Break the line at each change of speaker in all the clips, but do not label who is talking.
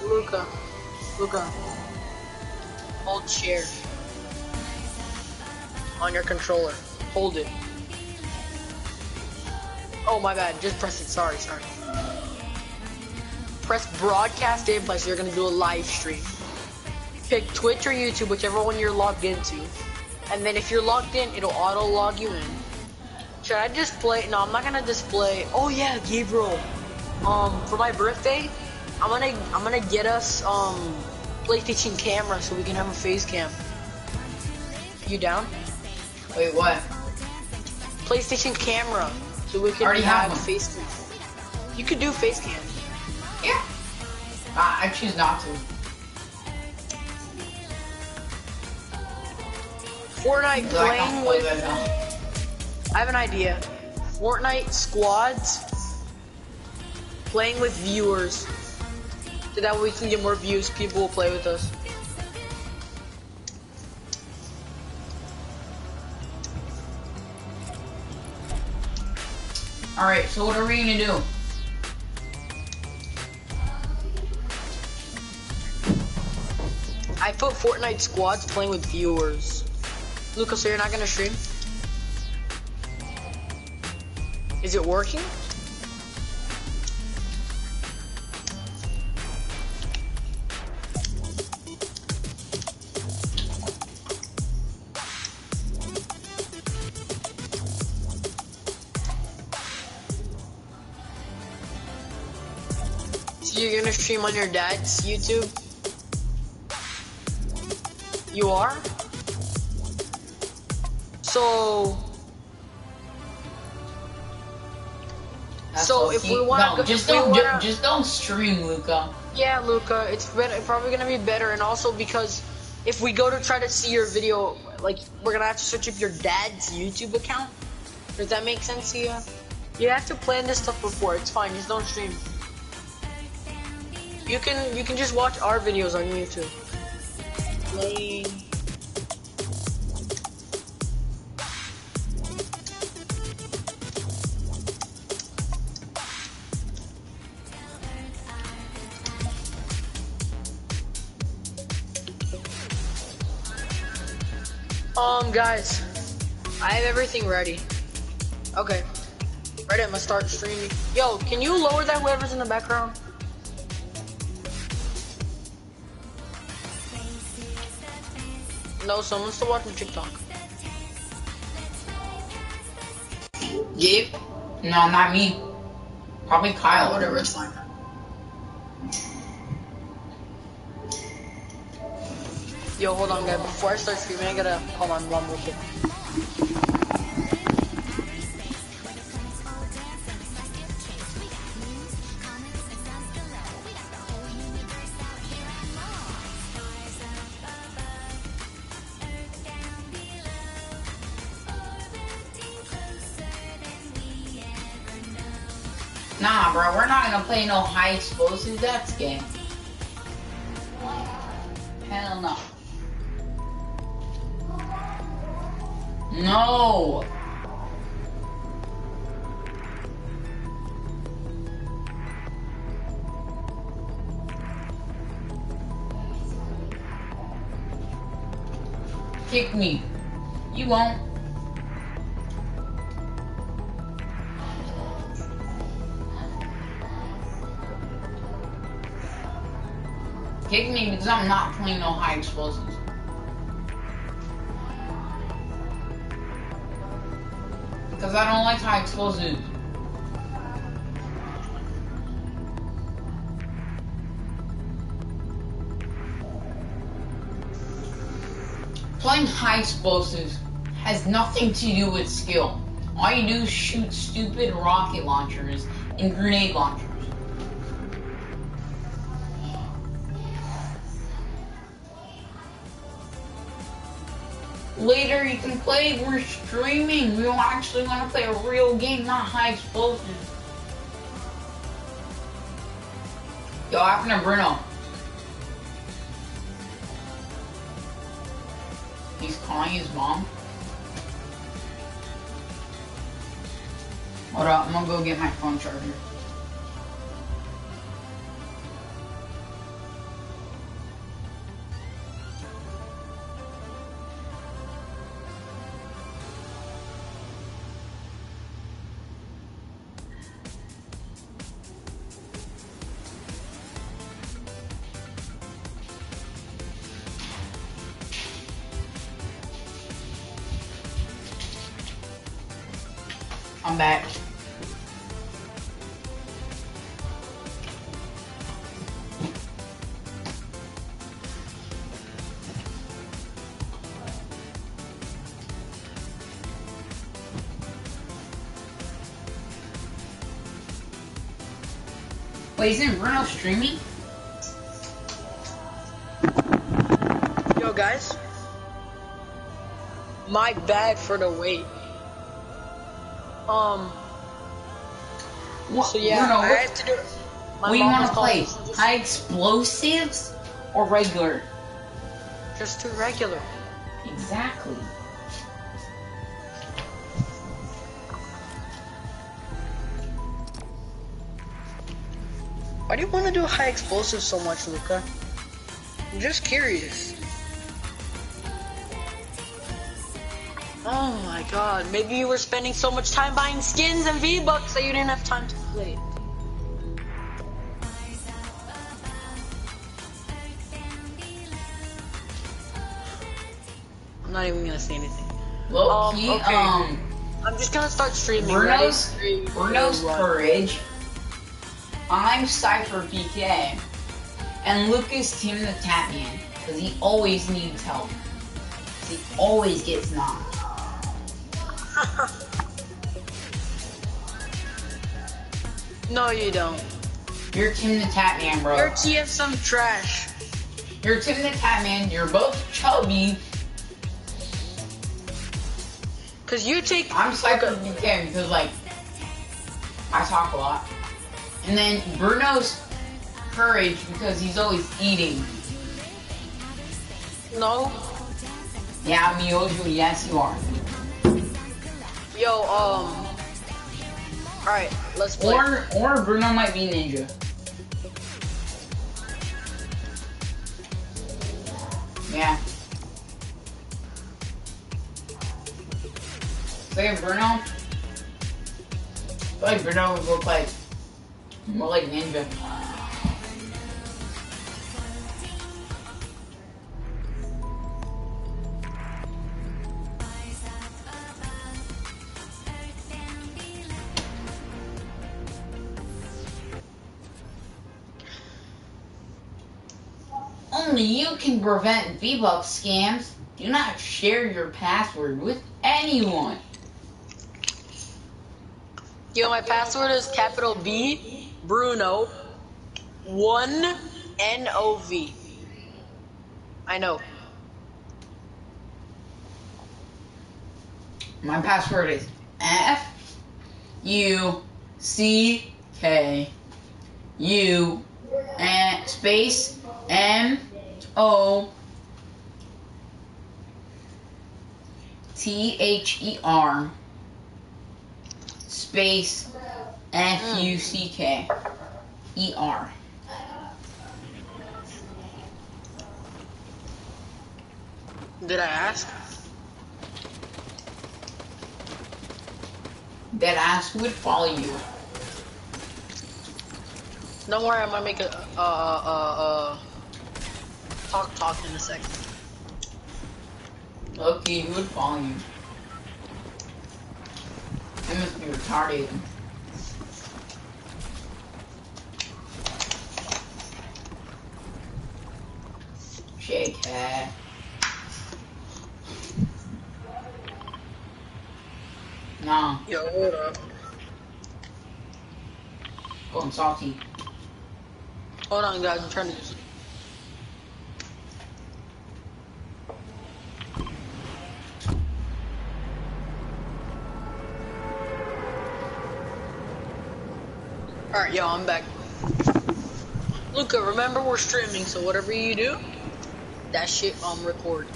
Luca, Luca, hold share on your controller. Hold it. Oh my bad, just press it, sorry. Press broadcast in place, you're gonna do a live stream. Pick Twitch or YouTube, whichever one you're logged into. And then if you're logged in, it'll auto log you in. Should I display? No, I'm not gonna display. Oh yeah, Gabriel. For my birthday, I'm gonna get us PlayStation camera so we can have a face cam. You down?
Wait, what?
PlayStation camera so we can
already have one.
face cam. You could do face cam.
Yeah. I choose not to.
Fortnite
So I can't
playing
play
with.
that now.
I have an idea. Fortnite squads playing with viewers. So that way we can get more views, people will play with us.
Alright, so what are we gonna do?
I put Fortnite squads playing with viewers. Lucas, so you're not gonna stream? Is it working? So you're gonna stream on your dad's YouTube? You are? So
So
if we want
no, just don't stream, Luca.
Yeah, Luca, it's probably gonna be better, and also because if we go to try to see your video, like we're gonna have to search up your dad's YouTube account. Does that make sense to you? You have to plan this stuff before. It's fine. Just don't stream. You can just watch our videos on YouTube. Playing. Guys, I have everything ready. Okay, ready, I'm gonna start streaming. Yo, can you lower that whoever's in the background? No, someone's still watching TikTok.
Gabe? No, not me. Probably Kyle. Whatever, it's fine.
Yo, hold on, guys. Before I start streaming, I gotta hold on one more kid.
Nah, bro, we're not gonna play no high explosives. That's gay. Hell no. No. Kick me. You won't. Kick me because I'm not playing no high explosives. Because I don't like high explosives. Playing high explosives has nothing to do with skill. All you do is shoot stupid rocket launchers and grenade launchers. Later you can play, we're streaming. We actually want to play a real game, not high explosives. Yo, what happened to Bruno? He's calling his mom. Hold up, I'm gonna go get my phone charger. I'm back. Wait, isn't Bruno streaming?
Yo, guys. My bad for the wait. So yeah,
Bruno,
I have to do it.
What do you want to play? High explosives or regular?
Just do regular.
Exactly.
Why do you want to do high explosives so much, Luca? I'm just curious. Oh my god, maybe you were spending so much time buying skins and V-Bucks that you didn't have time to play. I'm not even gonna say anything.
Low key,
okay. I'm just gonna start streaming.
Bruno's Courage. I'm Cypher PK. And Lucas Tim the Tatman. Because he always needs help. He always gets knocked.
No, you don't.
You're Tim the Tatman, bro.
You're TF some trash.
You're Tim the Tatman. You're both chubby.
Cause you take.
I'm Cypher PK because, like, I talk a lot. And then Bruno's Courage because he's always eating.
No.
Yeah, Miyoju, yes you are.
Yo, alright, let's play.
Or Bruno might be Ninja. Yeah. Say Bruno. I feel like Bruno would look like more like Ninja. Only you can prevent V-Bucks scams. Do not share your password with anyone.
Yo, my password is capital B, Bruno, 1 NOV. I know.
My password is FUCKU and space MOTHER space FUCKER.
Did I ask?
That ass would follow you.
Don't worry, I'm gonna make a talk in a second.
Okay, who would follow you? You must be retarded. Shake head. No.
Yo, hold up.
Going salty.
Hold on, guys, I'm trying to. Alright, yo, I'm back. Luca, remember we're streaming, so whatever you do, that shit record.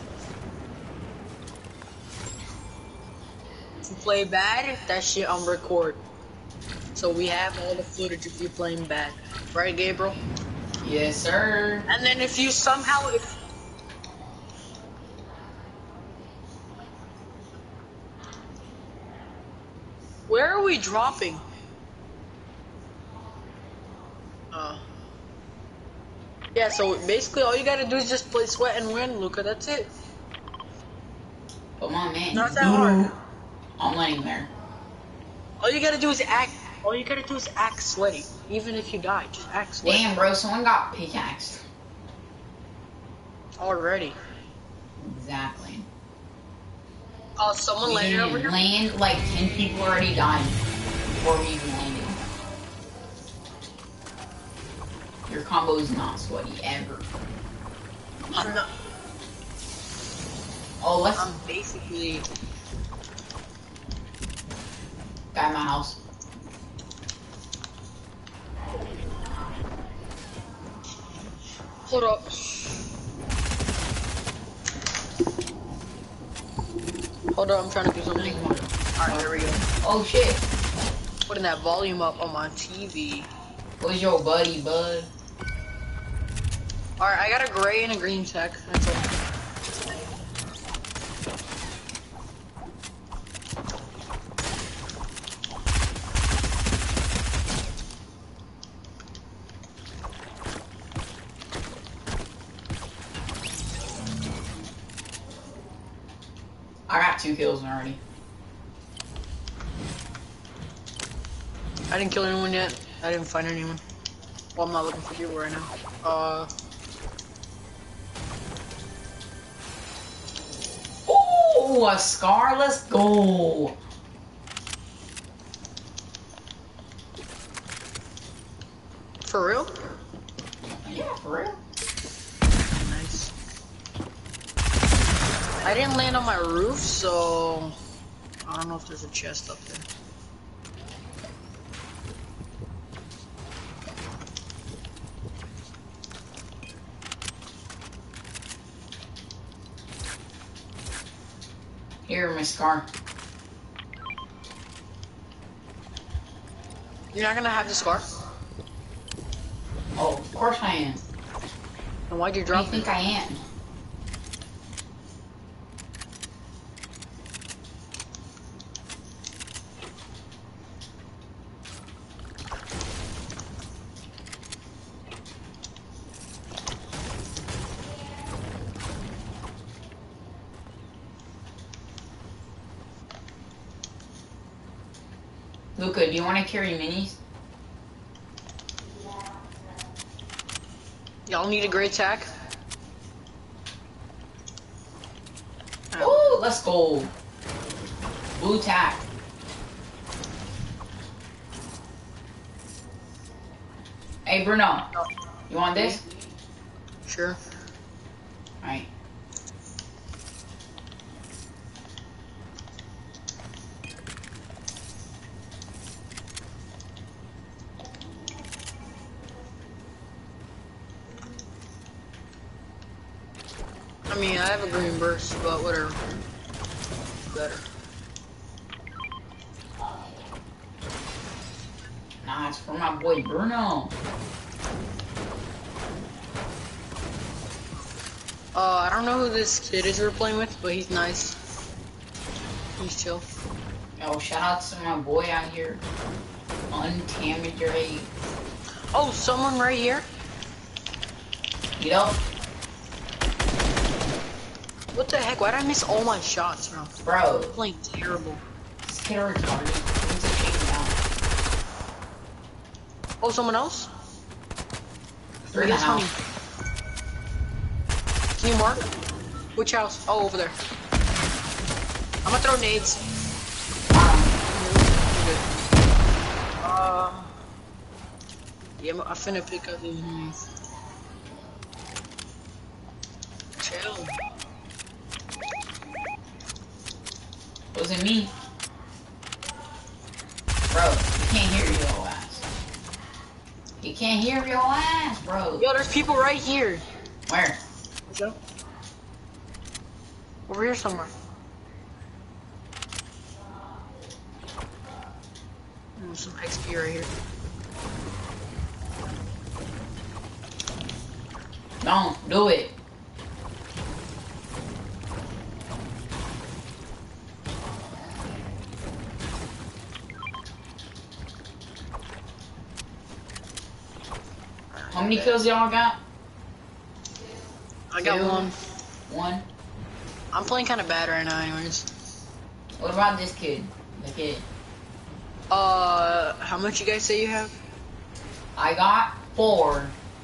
If you play bad, that shit record. So we have all the footage if you're playing bad. Right, Gabriel?
Yes, sir.
And then if you somehow, where are we dropping? Yeah, so basically all you gotta do is just play Sweat and win, Luca, that's it.
Come on, man.
Not that hard.
I'm laying there.
All you gotta do is act. All you gotta do is act sweaty. Even if you die, just act sweaty.
Damn, bro, someone got pickaxed.
Already.
Exactly.
Oh, someone landed over here?
Land, like 10 people already died before we even landed. Your combo is not sweaty, ever.
I'm not.
Oh, let's...
I'm basically...
Guy in my house.
Hold up. Hold up, I'm trying to do something. Alright, there we go.
Oh, shit.
Putting that volume up on my TV.
Where's your buddy, bud?
Alright, I got a gray and a green tech. That's all.
I got 2 kills already.
I didn't kill anyone yet. I didn't find anyone. Well, I'm not looking for people right now.
Ooh, a scar. Let's go.
For real?
Yeah, for real.
Nice. I didn't land on my roof, so I don't know if there's a chest up there.
Here, my scar.
You're not gonna have the scar?
Oh, of course I am.
Then why'd you
What
drop
do you think I am? Luca, do you want to carry minis?
Y'all need a great tack?
Ooh, let's go. Blue tack. Hey, Bruno. You want this?
Sure.
Alright.
I mean, I have a green burst, but whatever. Better.
Nah, it's for my boy Bruno.
I don't know who this kid is we're playing with, but he's nice. He's chill.
Yo, shout out to my boy out here. Untamed.
Oh, someone right here?
Get up.
What the heck? Why'd I miss all my shots, bro?
Bro.
I'm playing terrible.
This kid retarded. We need to take him down.
Oh, someone else?
They're in the
honey.
house.
Can you mark? Which house? Oh, over there. I'm gonna throw nades. Yeah, I'm finna pick up these nades. Chill.
Was it me? Bro, he can't hear your ass. He can't hear your ass, bro.
Yo, there's people right here.
Where?
Go. Over here somewhere. Some XP right here.
Don't do it. How many kills y'all got?
I got
2,
one.
1.
I'm playing kind of bad right now, anyways.
What about this kid? The kid.
How much you guys say you have?
I got 4.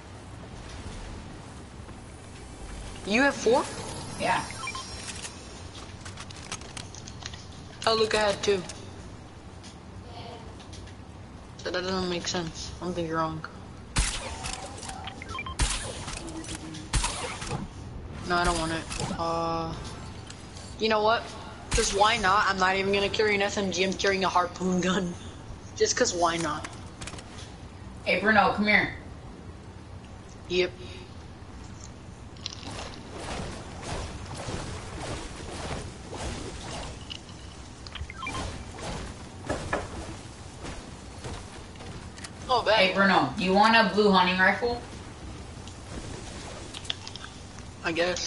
You have 4?
Yeah.
Oh, look, I had 2. So that doesn't make sense. I don't think you're wrong. No, I don't want it. You know what? Just why not? I'm not even gonna carry an SMG, I'm carrying a harpoon gun. Just cause why not?
Hey, Bruno, come here.
Yep. Oh, bad.
Hey, Bruno, do you want a blue hunting rifle?
I guess.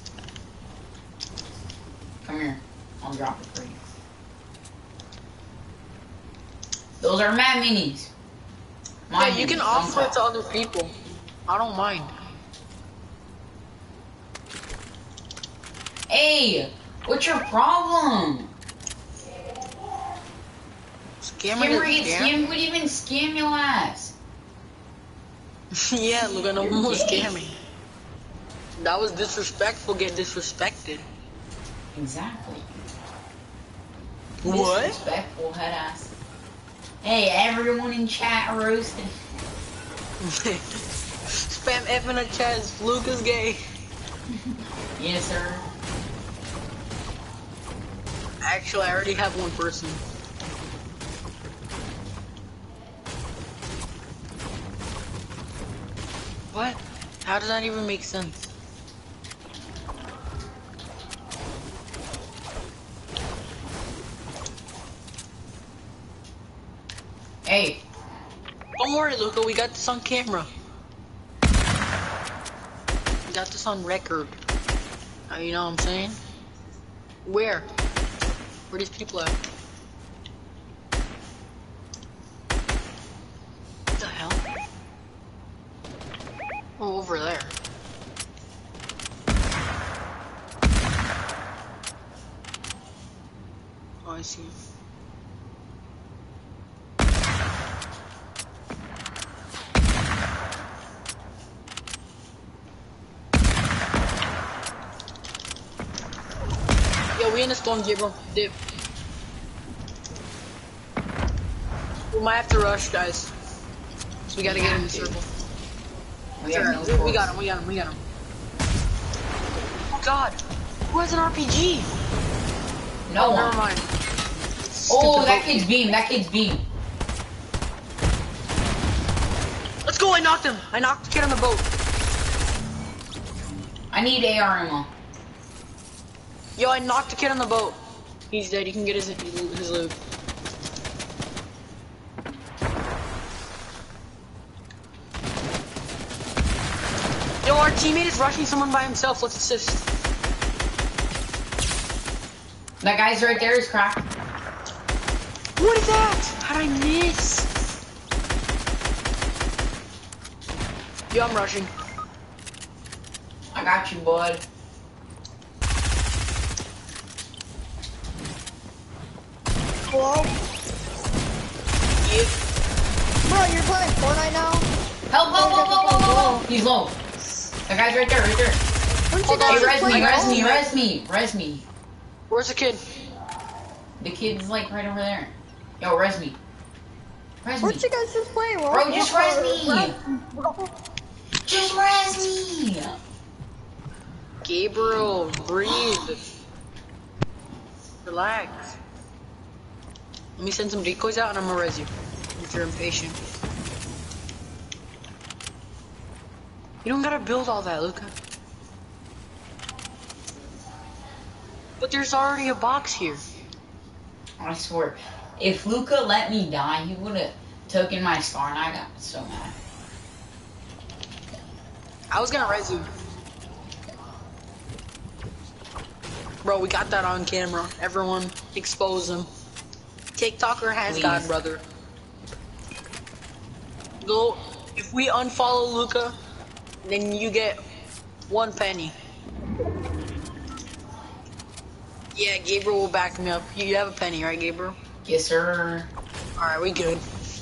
Come here. I'll drop it for you. Those are mad minis.
Yeah, you can offer it to other people. I don't mind.
Hey, what's your problem?
Scammer
gets scammed would even scam your ass.
Yeah, look, I know almost scamming. That was disrespectful, get disrespected.
Exactly.
What?
Disrespectful head ass. Hey, everyone in chat roasting.
Spam F in the chat is Lucas gay.
Yes, sir.
Actually, I already have one person. What? How does that even make sense?
Hey.
Don't worry, Luca, we got this on camera. We got this on record. You know what I'm saying? Where? Where these people at? What the hell? Oh, over there. Oh, I see. Yo, we in the storm, Gabriel. Dip. We might have to rush, guys. So we gotta get in the circle. We got him, we got him, we got him. Oh god! Who has an RPG?
No one.
Never mind.
Oh, that kid's beam, that kid's beam.
Let's go, I knocked him! I knocked the kid on the boat.
I need AR ammo.
Yo, I knocked the kid on the boat. He's dead, you can get his loot. Yo, our teammate is rushing someone by himself, let's assist.
That guy's right there is cracked.
What is that? How'd I miss? Yo, I'm rushing.
I got you, bud.
Hello?
Yeah.
Bro, you're playing Fortnite now?
Help. He's low. That guy's right there,
Wouldn't you
Hey,
guys
res me.
Where's the kid?
The kid's like right over there. Yo, res me.
Weren't you guys just playing?
Bro, just res me. Just res me.
Gabriel, breathe. Relax. Let me send some decoys out and I'm gonna res you. If you're impatient. You don't gotta build all that, Luca. But there's already a box here.
I swear, if Luca let me die, he would have taken my star and I got so mad.
I was gonna res you. Bro, we got that on camera. Everyone, expose him. TikToker has
Please.
God, brother. Go. If we unfollow Luca, then you get 1 penny. Yeah, Gabriel will back me up. You have a penny, right, Gabriel?
Yes, sir.
Alright, we good.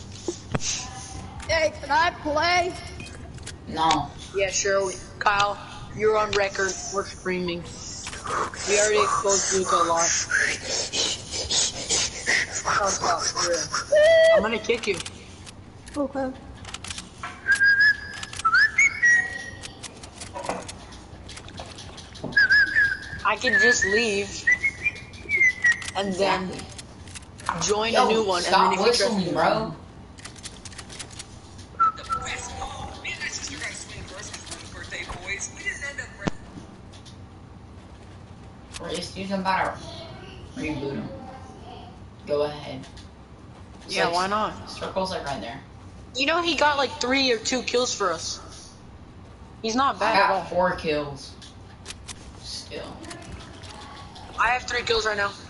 Hey, can I play?
No.
Yeah, sure. Kyle, you're on record. We're streaming. We already exposed Luca a lot. Stop. I'm gonna kick you.
Okay.
I can just leave and then join a new one.
Stop
and then if you
whistling, bro. Race, dude, I'm about to reboot him. Go ahead. It's
Yeah,
like,
why not?
Circle's like right there.
You know he got like 3 or 2 kills for us. He's not
I
bad at all.
got 4 kills. Still.
I have 3 kills right now.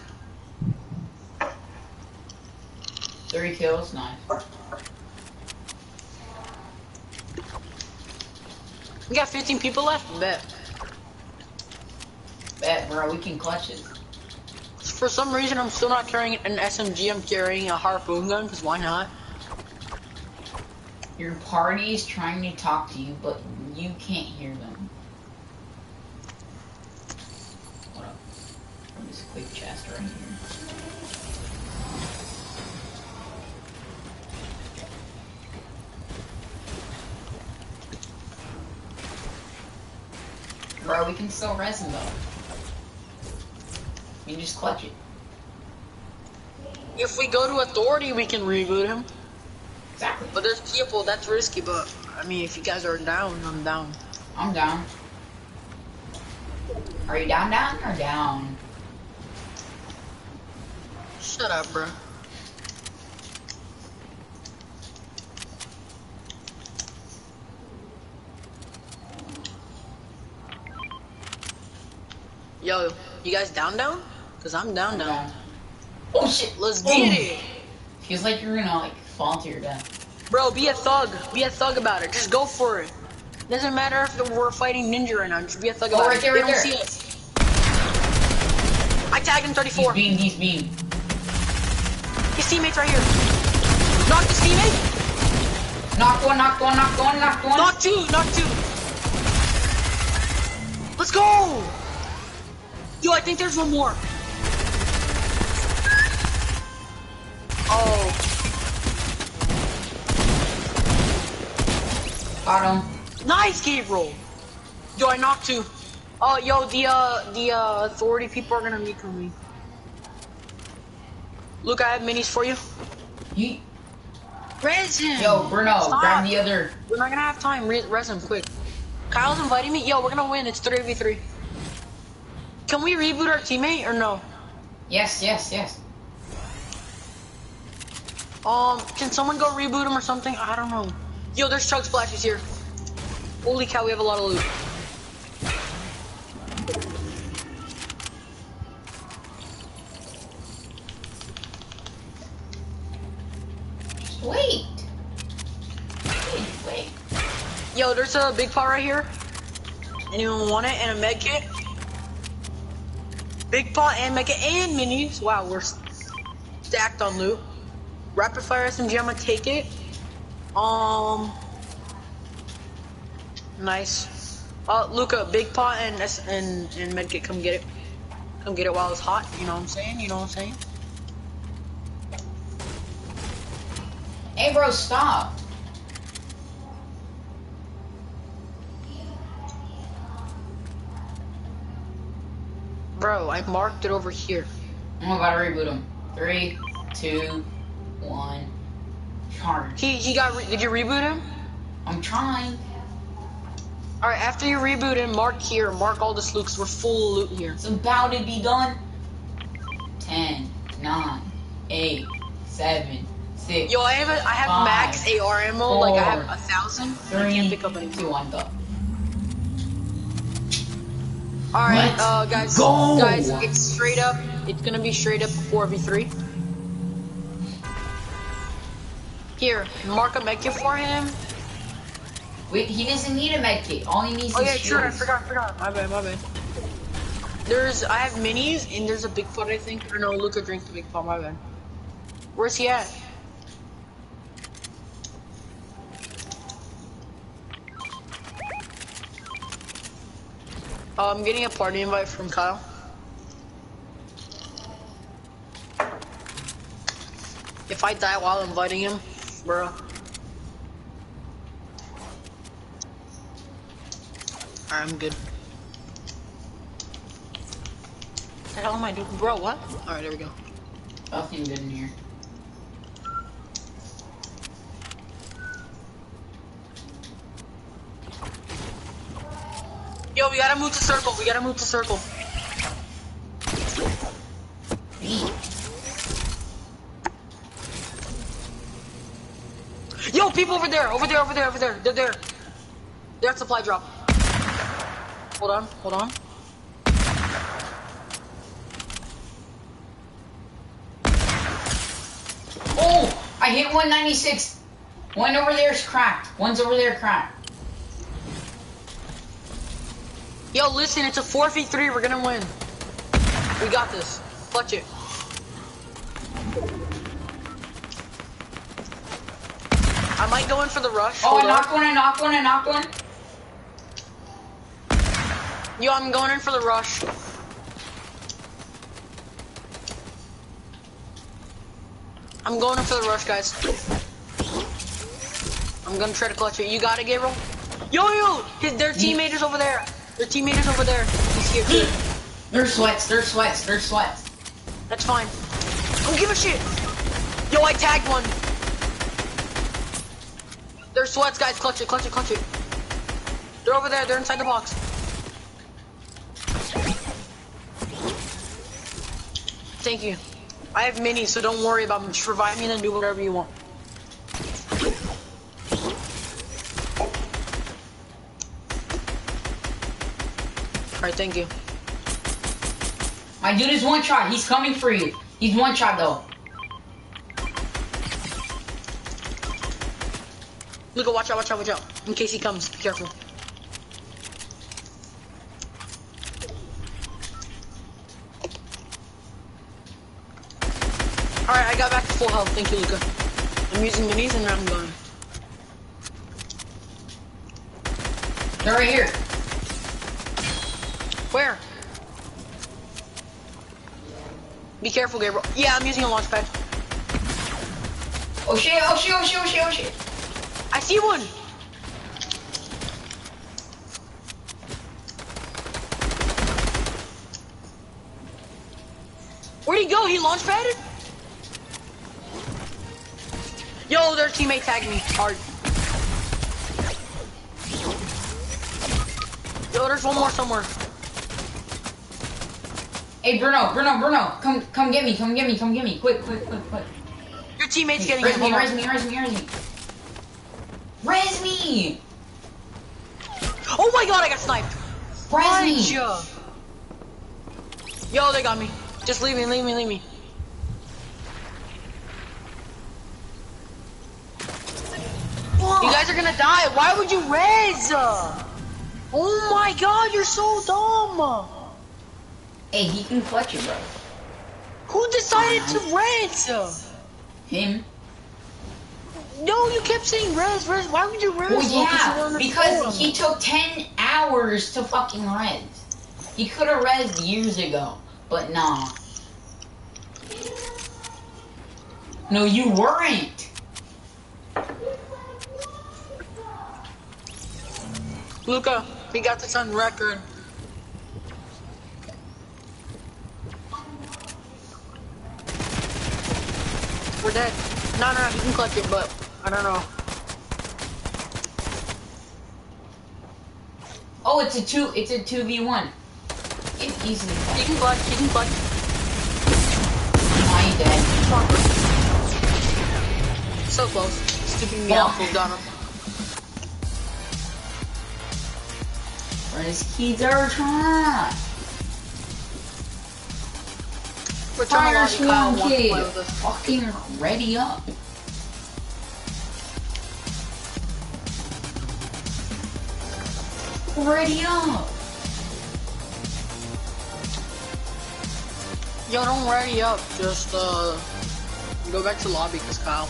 3 kills, nice.
We got 15 people left? Bet.
Bet, bro, we can clutch it.
For some reason, I'm still not carrying an SMG. I'm carrying a harpoon gun, because why not?
Your party is trying to talk to you, but you can't hear them. What up? This quick chest right here. Bro, we can still res him though. You can just clutch it.
If we go to authority, we can reboot him.
Exactly.
But there's people, that's risky, but I mean, if you guys are down, I'm down.
I'm down. Are you down or down?
Shut up, bro. Yo, you guys down? Cause I'm down.
Oh shit,
Let's get it.
Feels like you're gonna like fall to your death.
Bro, be a thug. Be a thug about it. Just go for it. Doesn't matter if we're fighting ninja right now. Just be a thug about it.
Right there,
They
right
don't
there.
see us. I tagged him 34.
He's beam.
His teammate's right here. Knocked his teammate.
Knocked one.
Knocked two. Let's go. Yo, I think there's one more. Oh.
Got him.
Nice Gabriel. Yo, I knocked 2. Oh, yo, the authority people are gonna be coming. Look, I have minis for you.
He.
Res him.
Yo, Bruno,
Stop.
grab the other.
We're not gonna have time. Res him, quick. Kyle's inviting me. Yo, we're gonna win. It's 3v3. Can we reboot our teammate or no?
Yes.
Can someone go reboot him or something? I don't know. Yo, there's Chug Splashes here. Holy cow, we have a lot of loot.
Wait.
Yo, there's a big pot right here. Anyone want it? And a med kit? Big pot and med kit and minis. Wow, we're stacked on loot. Rapid fire SMG, I'm gonna take it. Nice. Luca, big pot and med kit, come get it. Come get it while it's hot. You know what I'm saying?
Hey, bro, stop.
Bro, I marked it over here.
I'm about to reboot him. 3, 2, 1. Charge.
He got. Did you reboot him?
I'm trying.
All right. After you reboot him, mark here. Mark all this loot, 'cause we're full of loot here.
It's about to be done. 10, 9, 8, 7, 6.
Yo, I have
5,
max AR ammo.
4,
Like I have 1,000. I
3,
can't pick up any.
2, 1, go.
All right,
Let's
guys.
go.
Guys, it's straight up. It's gonna be straight up 4v3. Here, mark a medkit for him.
Wait, he doesn't need a medkit. All he needs
Oh
is
yeah, sure. I
shields.
forgot. My bad. I have minis and there's a big pot, I think. Or no, Luca drank the big pot. My bad. Where's he at? I'm getting a party invite from Kyle. If I die while inviting him, bro. I'm good. What the hell am I doing? Bro, what? Alright, there we go.
Nothing good in here.
Yo, we gotta move to circle. We gotta move to circle. Yo, people over there. Over there, over there, over there. They're there. They're at supply drop. Hold on, hold on.
Oh! I hit 196. One over there is cracked. One's over there cracked.
Yo, listen, it's a 4v3. We're gonna win. We got this. Clutch it. I might go in for the rush.
Oh,
Hold
I knocked one, I knocked one, I knocked one.
Yo, I'm going in for the rush. I'm going in for the rush, guys. I'm gonna try to clutch it. You got it, Gabriel? Yo, their teammate is over there. Their teammate is over there. He's here too.
They're sweats, they're sweats, they're sweats.
That's fine. Don't give a shit. Yo, I tagged one. They're sweats, guys. Clutch it, clutch it, clutch it. They're over there. They're inside the box. Thank you. I have minis, so don't worry about them. Just revive me and then do whatever you want. Alright, thank you.
My dude is one shot. He's coming for you. He's one shot though.
Luca, watch out, watch out, watch out. In case he comes, be careful. Alright, I got back to full health. Thank you, Luca. I'm using minis and I'm going.
They're right here.
Where? Be careful, Gabriel. Yeah, I'm using a launch pad.
Oh shit, oh shit, oh shit, oh shit, oh shit.
I see one! Where'd he go? He launch padded? Yo, their teammate tagged me hard. Yo, there's one more somewhere.
Hey Bruno, come get me, quick.
Your teammate's getting
Res
him.
me,
Hold
res
on.
me, res me, res me. Res me!
Oh my god, I got sniped.
Res me!
Gotcha. Yo, they got me. Just leave me, leave me, leave me. You guys are gonna die. Why would you res? Oh my god, you're so dumb.
Hey, he can clutch it, bro.
Who decided to res?
Him?
No, you kept saying res. Why would you res?
Well,
You
yeah,
weren't
because
informed.
he took 10 hours to fucking res. He could have resed years ago, but nah. No, you weren't.
Luca, we got this on record. We're dead. No, he can clutch it, but I don't know.
Oh, it's a 2v1. It's easily.
He can clutch,
I'm dead.
So close. Stupid me off, we've done him.
Where's Kizarta?
Return the
Fire
lobby, Kyle
Swarm
wants to
Kid.
play with us.
Fucking ready up. Ready up.
Yo, don't ready up. Just go back to lobby, cause Kyle.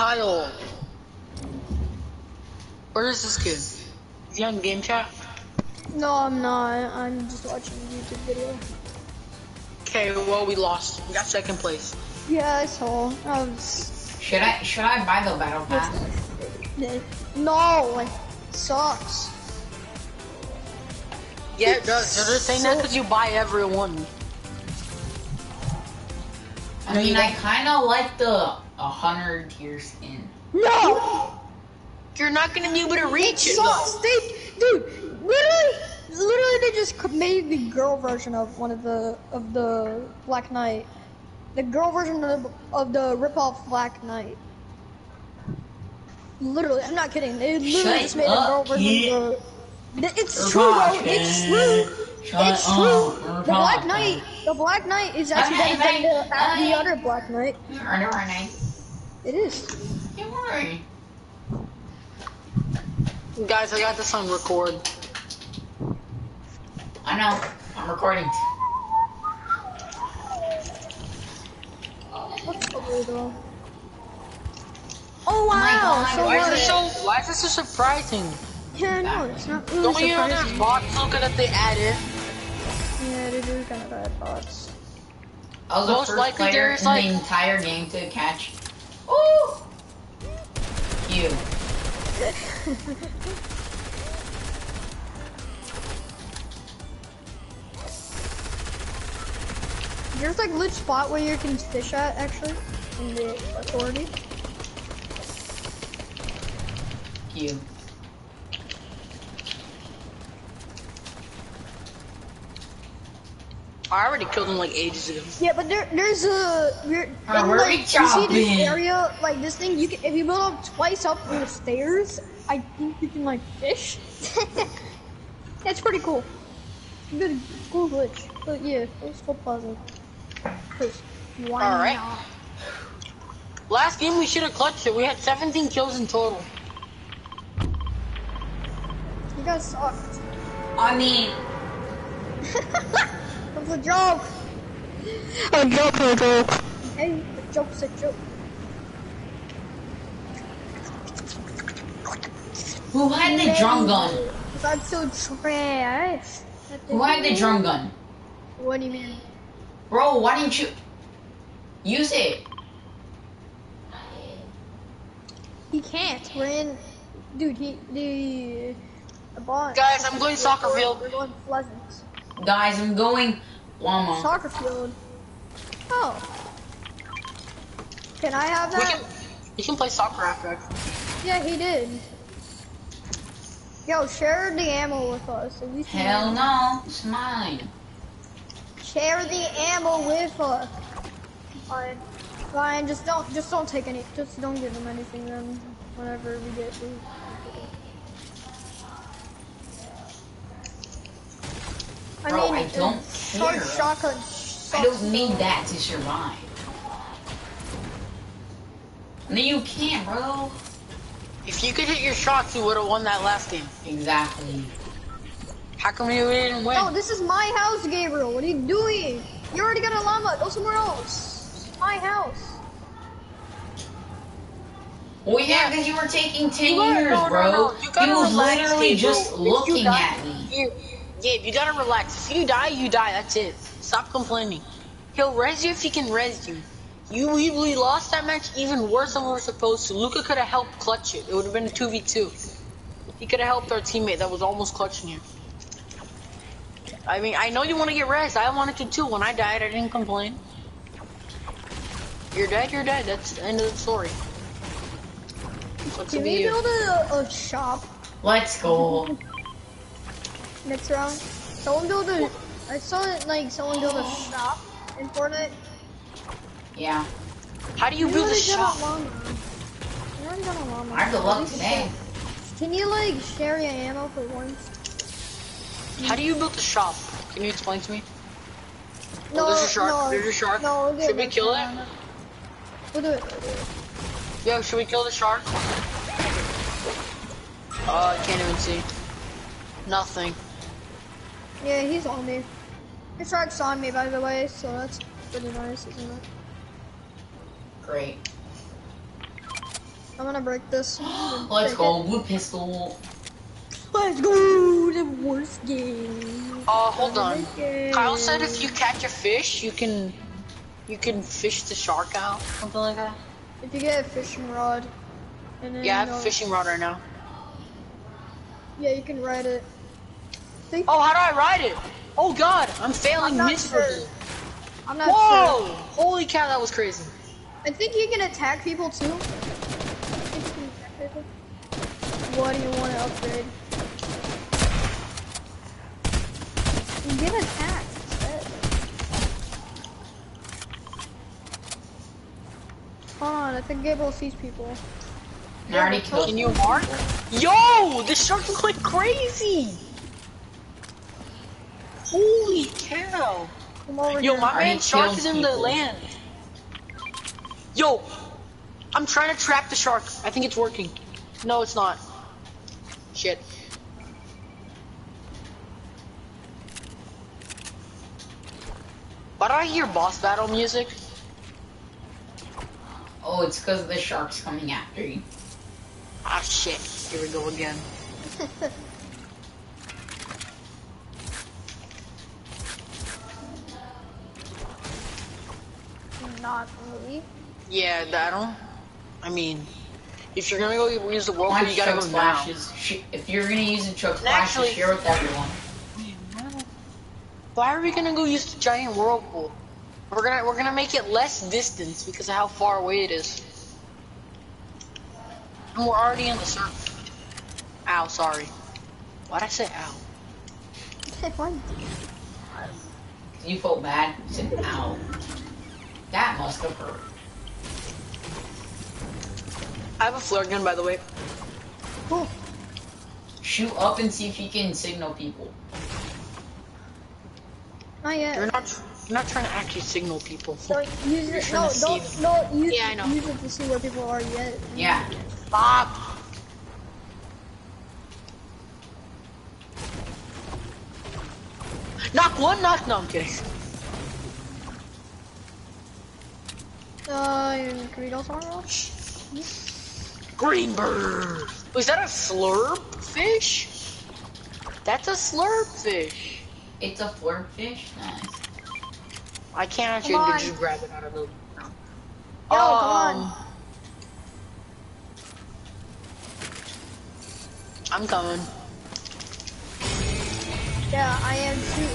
Kyle. Where is this kid? Is he on game chat?
No, I'm not. I'm just watching a YouTube video.
Okay, well we lost. We got second place.
Yeah, I saw. I was...
Should I buy the battle pass?
No, it sucks.
Yeah, it does. They're just saying that because you buy everyone.
I mean, I kind of like the 100 tier skin.
No!
You're not gonna be able to reach it
Sucks.
though.
Dude, literally, they just made the girl version of one of the Black Knight. The girl version of the rip-off Black Knight. Literally, I'm not kidding. They literally just made a girl version of the... It's true, bro. It's true. It's true. The Black Knight is actually better than the other Black Knight. It is.
Don't worry.
Guys, I got this on record.
I know. I'm recording.
What's ugly though? Oh
my
wow!
God,
So
Why is this so surprising?
Yeah, no, it's not really
Don't you know
surprising.
there's bots looking at the added?
Yeah, they do kind of bad bots.
I was
Most
the first
likely
player
there's,
in
like-
the entire game to catch. Ooh! You.
There's like lit spot where you can fish at actually in the authority.
You.
I already killed him like ages ago.
Yeah, but there's a
where
like,
we
you see this
chopping?
area like this thing. You can if you build up twice up the stairs. I think you can like fish. That's pretty cool. Good, cool glitch. But yeah, it was so pleasant. Why
Alright.
not?
Last game we should have clutched it. We had 17 kills in total.
You guys sucked.
I mean,
That's a joke.
A joke.
Hey, a joke's a joke.
who had the drum gun?
Cause I'm so trash.
Who had the drum gun?
What do you mean?
Bro, why didn't you use it?
He can't. We're in, dude. The bot.
Guys, I'm going soccer field.
We're going Pleasant.
Guys, I'm going llama.
Soccer field. Oh. Can I have that?
You can play soccer after.
Yeah, he did. Yo, share the ammo with us. At least
Hell no, it's mine.
Share the ammo with us. Fine. Fine, just don't take any, just don't give them anything then, whenever we get food.
Bro, I don't
short
care.
shotgun
I don't need that to survive. No, you can't, bro.
If you could hit your shots, you would have won that last game.
Exactly.
How come you didn't win?
No, this is my house, Gabriel. What are you doing? You already got a llama. Go somewhere else. It's my house.
Well, yeah, because you were taking 10
You gotta-
years,
no, no,
bro.
no. You gotta
He was
relax,
literally
Gabriel.
just
If you
looking
die-
at me.
Gabe, you gotta relax. If you die, you die. That's it. Stop complaining. He'll res you if he can res you. We lost that match even worse than we were supposed to. Luca could have helped clutch it. It would have been a 2v2. He could have helped our teammate that was almost clutching you. I mean, I know you want to get res. I wanted to too. When I died, I didn't complain. You're dead, you're dead. That's the end of the story. What's
Can
up
we
with you?
build a shop
Let's go.
next round? Someone build a. I saw it like someone build a shop in Fortnite.
Yeah.
How do you
You
build a
already got
shop?
llama. You already got a llama.
I have the luck today.
Can you like share your ammo for once?
How do you build a shop? Can you explain to me?
No,
there's a shark.
no,
There's a shark.
No, we'll get
Should we
next
kill it?
round. We'll do it. We'll do it.
Yo, should we kill the shark? I can't even see. Nothing.
Yeah, he's on me. The shark's on me, by the way, so that's pretty nice, isn't it?
Great.
I'm gonna break this.
Let's go, blue pistol.
Let's go, the worst game.
Hold on. Kyle said if you catch a fish, you can fish the shark out, something like that.
If you get a fishing rod. And then,
Yeah, I have a fishing rod right now.
Yeah, you can ride it.
Oh, how do I ride it? Oh God, I'm failing miserably.
Sure. I'm not
Whoa!
sure.
Holy cow, that was crazy.
I think you can attack people too. What do you want to upgrade? You get attacked instead. Hold on, I think Gabriel sees people.
I already killed.
Can you mark? Yo, this shark is like crazy. Holy cow.
Come over
Yo,
here.
my man shark is in the land. Yo, I'm trying to trap the shark. I think it's working. No, it's not. Shit. Why do I hear boss battle music?
Oh, it's because the shark's coming after you.
Ah, shit. Here we go again.
Not really.
Yeah, that'll. I mean, if you're gonna go use the whirlpool,
Launch
you gotta
choke
go now.
splashes. If you're gonna use a choke splash,
Actually-
share with everyone.
Why are we gonna go use the giant whirlpool? We're gonna make it less distance because of how far away it is. And we're already in the circle. Ow, sorry. Why'd I say ow?
What?
You felt bad? You said, ow. That must have hurt.
I have a flare gun, by the way.
Cool.
Shoot up and see if you can signal people.
Not yet.
You're not trying to actually signal people.
Don't use
You're
it.
trying
No,
to see
don't.
them.
No, use,
Yeah, I know.
use it to see where people are yet.
Yeah.
Stop! Knock one, knock. No, I'm kidding.
Can we go somewhere else?
Green bird. Was that a slurp fish? That's a slurp fish.
It's a flirt fish? Nice.
I can't actually
Come on.
just grab it out of the.
Yo, come on.
I'm coming.
Yeah, I am too.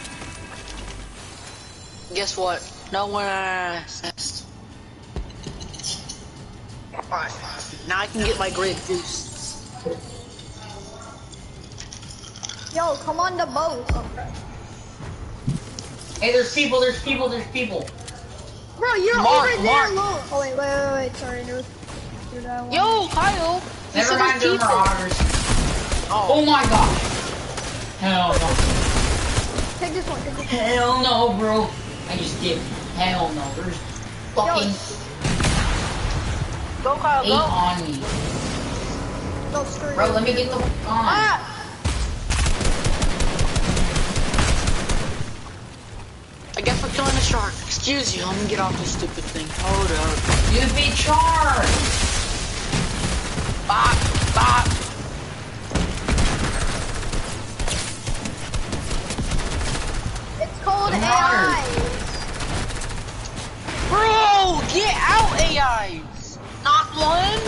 Guess what? No one asked. Alright. Now I can get my great goose.
Yo, come on the boat.
Hey, there's people, there's people, there's people.
Bro, you're
Mark,
over there alone. Oh, wait. Sorry, dude.
Yo, Kyle!
Never mind, they're
people.
marauders.
Oh.
Oh my gosh. Hell no.
Take this one.
Hell no, bro. I just did. Hell no. There's fucking
Go, Kyle,
8
go!
on me.
No, screw
Bro,
you.
let me get the gun.
Ah! I guess we're killing a shark. Excuse you, let me get off this stupid thing. Hold up.
You be charged.
Bop, bop.
It's called
The
AI.
Bro, get out, AIs! Not one?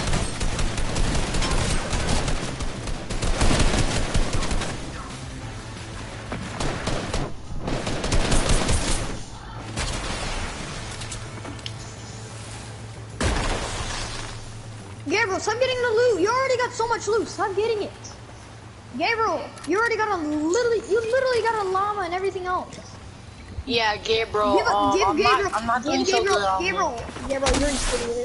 Gabriel, stop getting the loot. You already got so much loot. Stop getting it. Gabriel, you already got you literally got a llama and everything else.
Yeah, Gabriel.
Give Gabriel,
I'm not doing so good on it.
Gabriel, you're an idiot.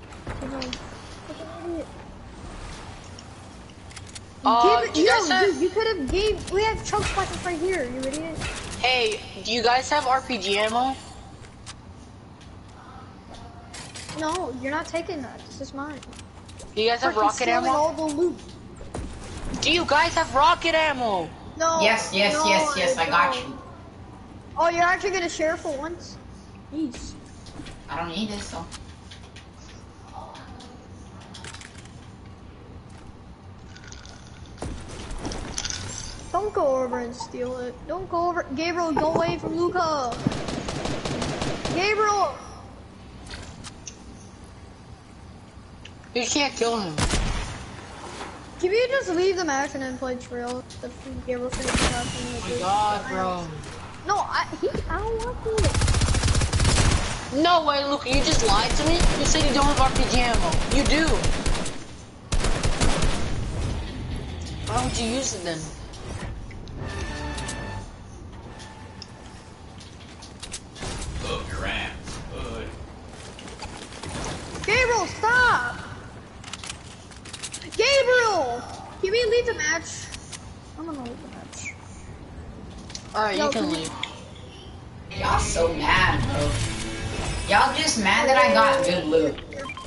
Do you guys have?
Dude, you could have gave. We have chunk splashes right here. You idiot.
Hey, do you guys have RPG ammo?
No, you're not taking that. This is mine.
Do you guys have
Freaking
rocket
stealing
ammo?
all the loot.
Do you guys have rocket ammo?
No.
Yes, I got you.
Oh, you're actually gonna share for once? Jeez.
I don't need this though.
Don't go over and steal it. Don't go over. Gabriel, go away from Luca. Gabriel!
You can't kill him.
Can you just leave the match and then play Trail? Gabriel's gonna be happening.
Oh my god, bro.
No, I don't want to.
No way, Luca, you just lied to me? You said you don't have RPG ammo. You do. Why would you use it then?
Oh, your ass. Good.
Gabriel, stop! Gabriel! Can we leave the match? I'm gonna leave the match.
Alright, you can leave.
Y'all so mad, bro. Y'all just mad that I got good loot.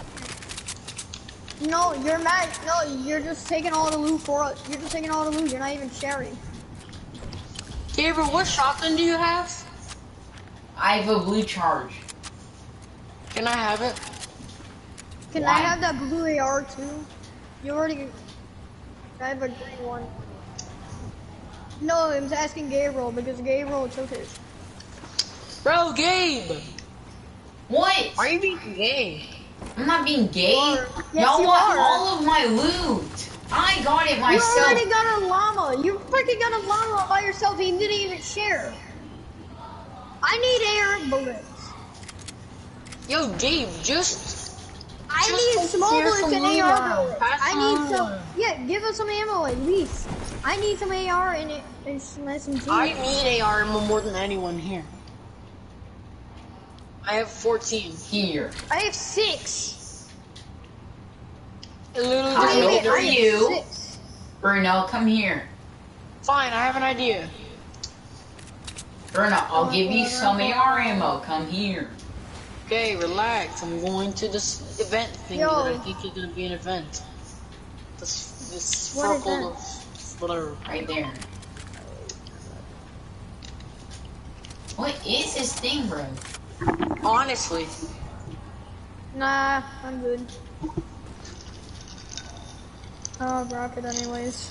No, you're mad. No, you're just taking all the loot for us. You're just taking all the loot. You're not even sharing.
Gabriel, what shotgun do you have?
I have a blue charge.
Can I have it?
Can I have that blue AR too? You already. I have a green one. No, I was asking Gabriel because Gabriel took it.
Bro, Gabe!
What?
Why are you being gay?
I'm not being gay.
Yes,
Y'all
you
want
are.
all of my loot. I got it
You
myself.
already got a llama. You freaking got a llama by yourself. You didn't even share. I need air bullets.
Yo, Gabe, just
I need small
share
bullets
some
and
ammo.
AR bullets.
Pass
I need
some
some.
ammo.
Yeah, give us some ammo at least. I need some AR and some SMG.
I need AR ammo more than anyone here. I have 14.
Here.
I have 6.
It literally
How
just
many
made
are
it.
you?
6.
Bruno, come here.
Fine, I have an idea.
Bruno, I'll give you some AR ammo. Come here.
Okay, relax. I'm going to this event thing
Yo.
that I think is gonna be an event. This
What
circle
event?
of whatever.
Right there. What is this thing, bro?
Honestly,
Nah, I'm good. I'll rock it anyways.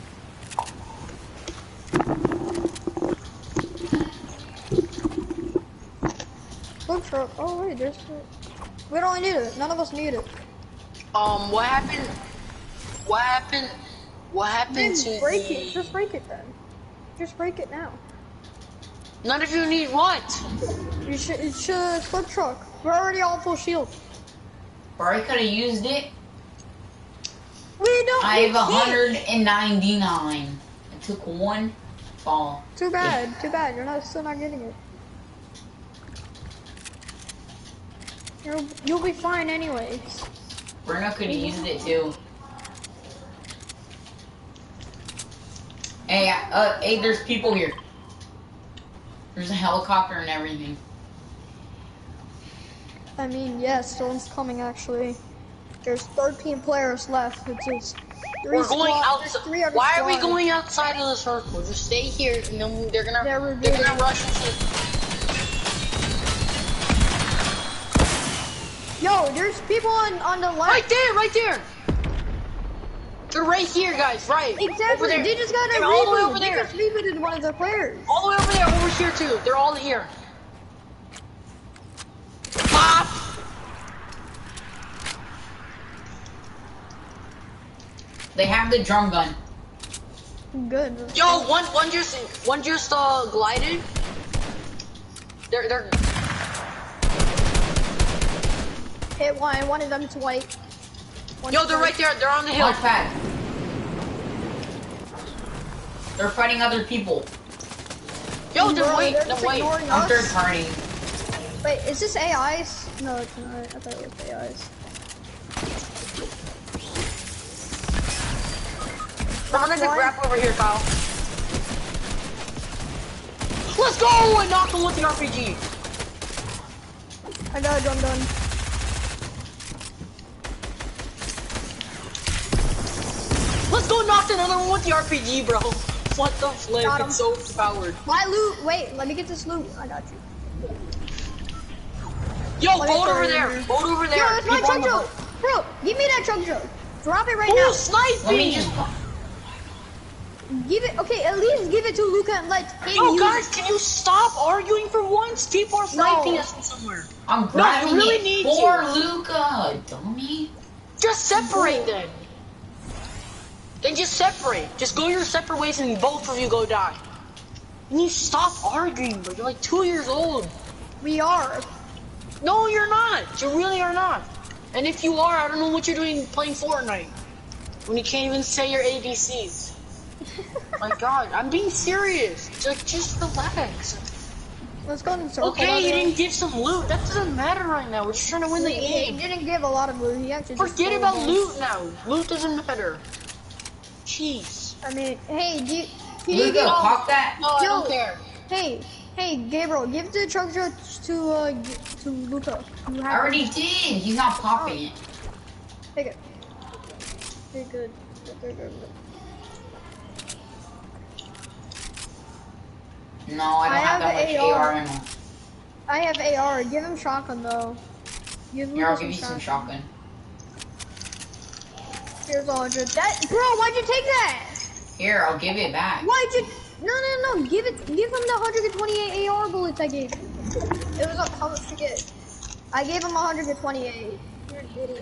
Look for. Oh wait, there's. We don't need it. None of us need it.
what happened? What happened? What happened
Then
to
break
the...
it. Just break it then. Just break it now.
None of you need what?
You should. It should flip truck. We're already all full shield.
Or I could have used it.
We don't.
I
we
have
can't.
199. I took one fall.
Too bad. Too bad. You're not still not getting it. You'll be fine anyways.
Bruno could have used it too. Hey, hey, there's people here. There's a helicopter and everything.
I mean, yes, someone's coming actually. There's 13 players left, which is 3
We're going
squad-
outside.
3 other
Why are we
squads.
going outside of the circle? Just stay here, and then they're gonna
Yeah, we're
they're
good.
gonna rush into.
Yo, there's people on the left.
Right there, right there. They're right here, guys. Right. Over
Exactly.
there.
They just got a
They're all the way
reboot.
over
They
there.
just rebooted one of their players.
All the way over there. Over here too. They're all here. Pop.
They have the drum gun.
Good.
Yo, one just glided. They're
Hit one of them is white.
Yo, they're right there. They're on the hill.
Launch pad. They're fighting other people.
Yo, they're
Bro,
white.
they're
They're
just
white.
ignoring
I'm
us.
third party.
Wait, is this AIs? No, it's not. I thought it was AIs.
I'm gonna grab over here, Kyle. Let's go and knock them with the RPG.
I got a drum gun.
Let's go knock another one with the RPG, bro. What the flip?
Got him.
It's so powered.
My loot. Wait, let me get this loot. I got you.
Yo,
Let me
boat
throw
over
it in
there.
here.
Boat over there.
Yo, it's my
People on
chug
the
jug. Bro, give me that chug jug. Drop it right
boat.
now.
Oh, sniping.
Let me just.
Give it, okay, at least give it to Luca and let him
Yo,
use
guys,
it.
can you stop arguing for once? People are sniping us from somewhere.
I'm grabbing
really
it
need
for
to.
Luca, dummy.
Just separate then. Then just separate. Just go your separate ways and both of you go die. And you stop arguing, bro. You're like 2 years old.
We are.
No, you're not. You really are not. And if you are, I don't know what you're doing playing Fortnite. When you can't even say your ABCs. My God, I'm being serious. Just relax.
Let's go in circle.
Okay, you didn't give some loot. That doesn't matter right now. We're just trying to win the
He
game.
didn't give a lot of loot. He actually just
Forget
stole
about
most.
loot now. Loot doesn't matter. Jeez.
I mean, hey, can you
Luca,
give
pop that.
No, I
Yo.
don't care.
Hey, Gabriel, give the treasure to Luca. You
I
have
already
it.
did. He's not popping it.
Take it. Okay, good. Good.
No, I don't have that much AR ammo.
I have AR. Give him shotgun though. Give
Here, I'll
Luca
give you some shotgun.
Here's 100. Bro, why'd you take that?
Here, I'll give it back.
Why'd you? No. Give him the 128 AR bullets I gave him. It was up. How much to get? I gave him 128. You're an idiot.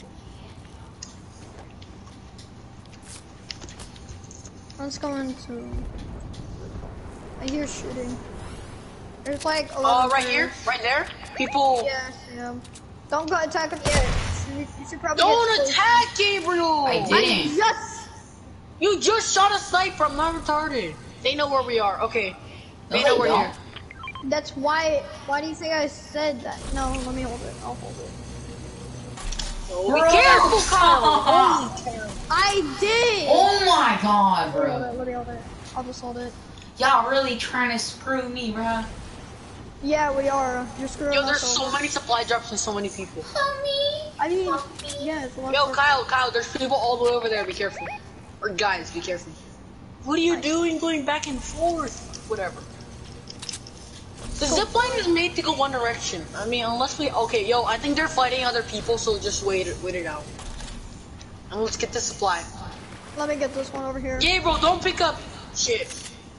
Let's go into. I hear shooting. There's like a lot.
Right here, right there. People.
Yeah. Don't go attack him yet. You should probably.
Don't attack Gabriel.
I didn't.
You just shot a sniper. I'm not retarded. They know where we are. Okay. They know we're here.
That's why. Why do you think I said that? No, let me hold it. I'll hold it.
Oh, be careful, Kyle.
I did.
Oh my God, bro.
Let me hold it. I'll just hold it.
Y'all really trying to screw me, bro.
Yeah, we are. You're screwing
Yo,
us
there's so
over.
many supply drops and so many people.
I mean, yeah, it's a lot
Yo,
of
Kyle, there's people all the way over there. Be careful. Or guys, be careful. What are you doing going back and forth? Whatever. The zipline is made to go one direction. I mean, unless we... Okay, yo, I think they're fighting other people, so just wait it out. And let's get the supply.
Let me get this one over here.
Gabriel, don't pick up shit.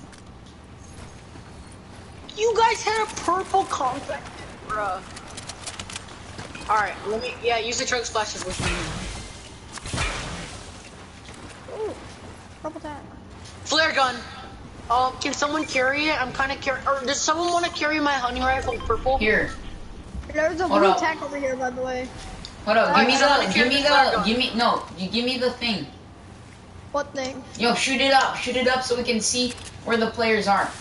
You guys had a purple compact, bruh. Alright, use the truck splashes with me.
Ooh, purple tag.
Flare gun. Can someone carry it? I'm kind of or does someone want to carry my hunting rifle purple?
Here.
There's a
Hold
blue
up.
tag over here, by the way.
Hold up. Give me the thing.
What thing?
Yo, shoot it up so we can see where the players are.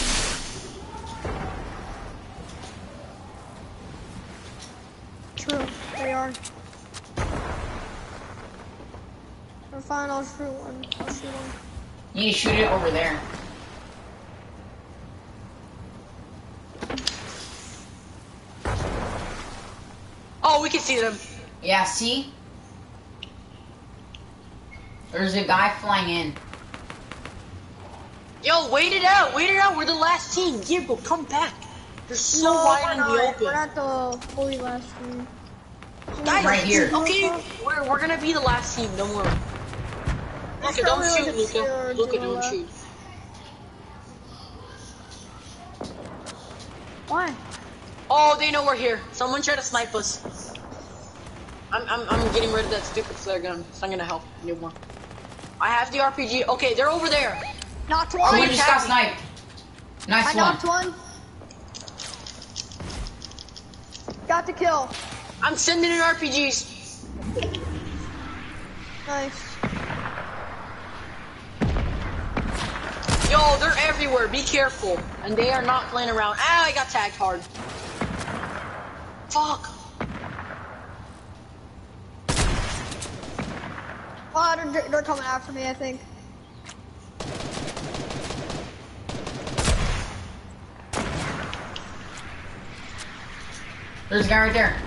True, they are. I'm fine, I'll shoot one.
You shoot it over there.
Oh, we can see them.
Yeah, see? There's a guy flying in.
Yo, wait it out. We're the last team. Gabriel, come back. They're so wide in the open.
We're not the fully last team.
Guys,
right here.
Okay, we're gonna be the last team. Don't worry. Luca, don't shoot, Luca. Luca, don't shoot.
Why?
Oh, they know we're here. Someone try to snipe us. I'm getting rid of that stupid flare gun. It's not gonna help anymore. I have the RPG. Okay, they're over there.
Knocked one.
Someone just got sniped. Nice
I
one.
knocked one. Got the kill.
I'm sending in RPGs.
Nice.
Yo, they're everywhere. Be careful. And they are not playing around. Ah, I got tagged hard. Fuck.
Oh, they're coming after me, I think.
There's a guy right there.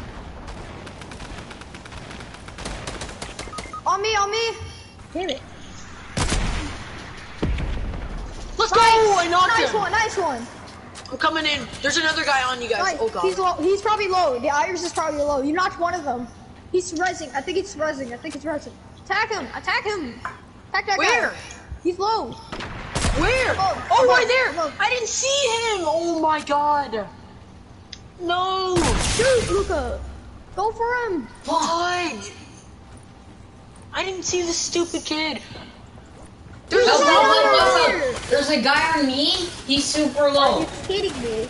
On me. Damn it.
Let's go! I knocked him.
Nice one.
I'm coming in. There's another guy on you guys.
Nice.
Oh god.
He's low. He's probably low. The Iris is probably low. You knocked one of them. He's rezzing. I think it's rezzing. Attack him. Attack him. Attack that guy.
Where?
He's low.
Where? Oh, right there. I didn't see him. Oh my god. No.
Shoot, Luca. Go for him.
What? I didn't see this stupid kid.
There's
There's a guy on me. He's super low.
Are you kidding me?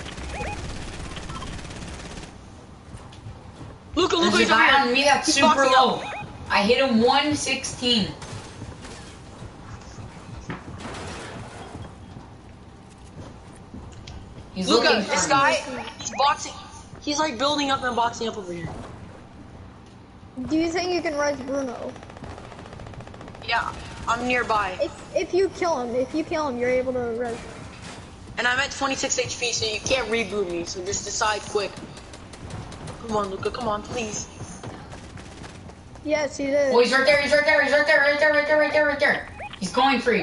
Luca,
There's a guy on me that's super low. I hit him 116. He's
Luca, this guy, he's boxing. He's like building up and boxing up over here.
Do you think you can res Bruno?
Yeah, I'm nearby.
If you kill him, you're able to res.
And I'm at 26 HP, so you can't reboot me. So just decide quick. Come on, Luca. Come on, please.
Yes, he did.
Oh, he's right there. He's right there. He's right there. Right there. Right there. Right there. Right there. He's going for you.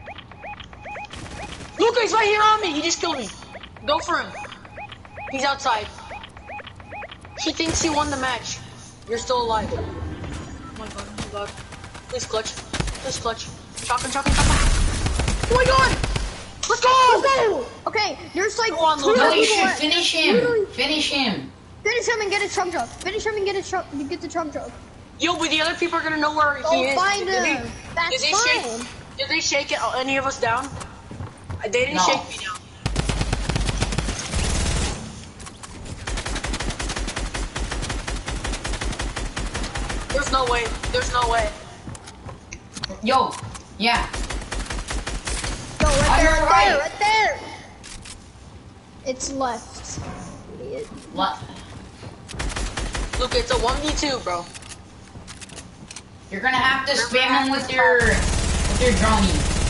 Luca, he's right here on me. He just killed me. Go for him. He's outside. He thinks he won the match. You're still alive. Oh my god. Oh my god. Please clutch. Please clutch. Shotgun, shotgun, shotgun. Oh my god. Let's go.
Let's go. Okay, there's like
No, you should finish him. Finish him.
Finish him and get his truck truck. Finish him and get his truck. Get the truck truck.
Yo, but the other people are gonna know where he is.
Find him. That's fine.
Did they shake it, any of us down? They didn't shake me down. There's no way. There's no way.
Yo, yeah.
Go right there,
right.
right there. It's left. Idiot.
What?
Look, it's a 1v2, bro.
You're gonna have to spam him with your drone.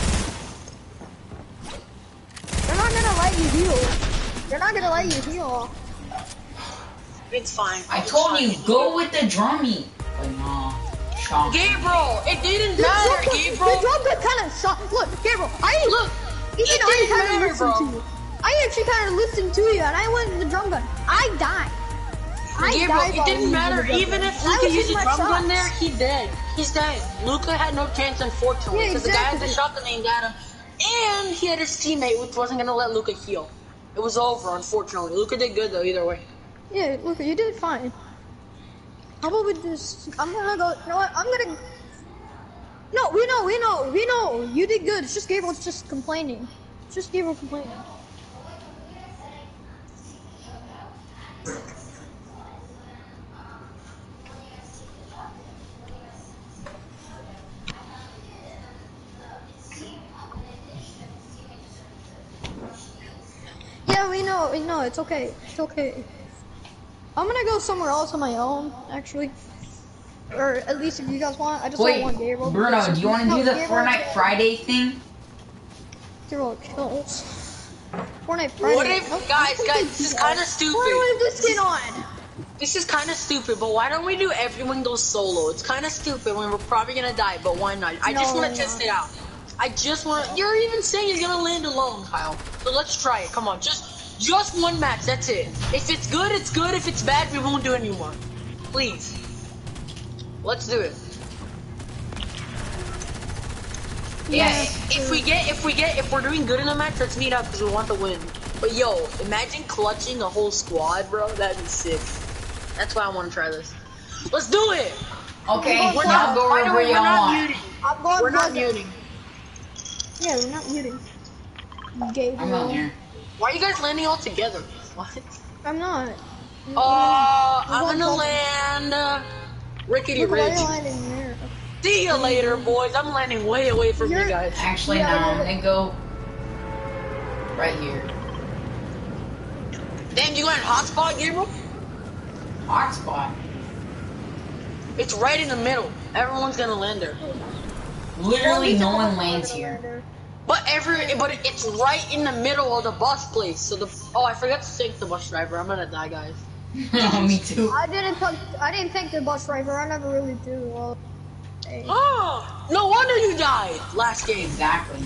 They're not gonna let you heal. They're not gonna let you heal.
It's fine.
I told you, go with the drummy. But no.
Gabriel, it didn't matter, Gabriel.
The drum got kind of sucked. Look, Gabriel, I kind of listened to you. I actually kind of listened to you, and I went in the drum gun. I died.
Gabriel, it didn't matter. Even if Luca used a drum gun there, he's dead. He's dead. Luca had no chance, unfortunately, because the guy had the shotgun aimed at him, and he had his teammate, which wasn't gonna let Luca heal. It was over, unfortunately. Luca did good though, either way.
Yeah, Luca, you did fine. How about we just? I'm gonna go. You know what? I'm gonna. No, we know. You did good. It's just Gabriel's just complaining. It's just Gabriel complaining. Yeah, we know, it's okay. It's okay. I'm gonna go somewhere else on my own, actually. Or at least if you guys want, I just don't want Gabriel.
Bruno, do you want to do the Fortnite Friday thing?
Gabriel kills. Fortnite Friday.
What if, guys, this is kind of stupid.
What is this get on?
This is kind of stupid, but why don't we do everyone goes solo? It's kind of stupid when we're probably gonna die, but why not? I just want to test it out. I just want to. You're even saying you're gonna land alone, Kyle. So let's try it. Come on, just one match. That's it. If it's good, it's good. If it's bad, we won't do it anymore. Please. Let's do it.
Yes.
If we're doing good in a match, let's meet up because we want to win. But yo, imagine clutching a whole squad, bro. That'd be sick. That's why I want to try this. Let's do it.
Okay, we're not going where you want.
We're not muting.
Yeah, we're not muting. Gabriel.
I'm out here.
Why are you guys landing all together? What?
I'm not.
I'm gonna land Rickety
Look,
Ridge.
landing there.
See you later, boys. I'm landing way away from you guys.
Actually, no, I'm gonna go right here.
Damn, you got a hotspot, Gabriel?
Hotspot?
It's right in the middle. Everyone's gonna land there.
Literally, no one lands here.
But it's right in the middle of the bus place. So I forgot to thank the bus driver. I'm gonna die, guys.
Me too.
I didn't thank the bus driver. I never really do. Well, hey.
Oh, no wonder you died last game.
Exactly.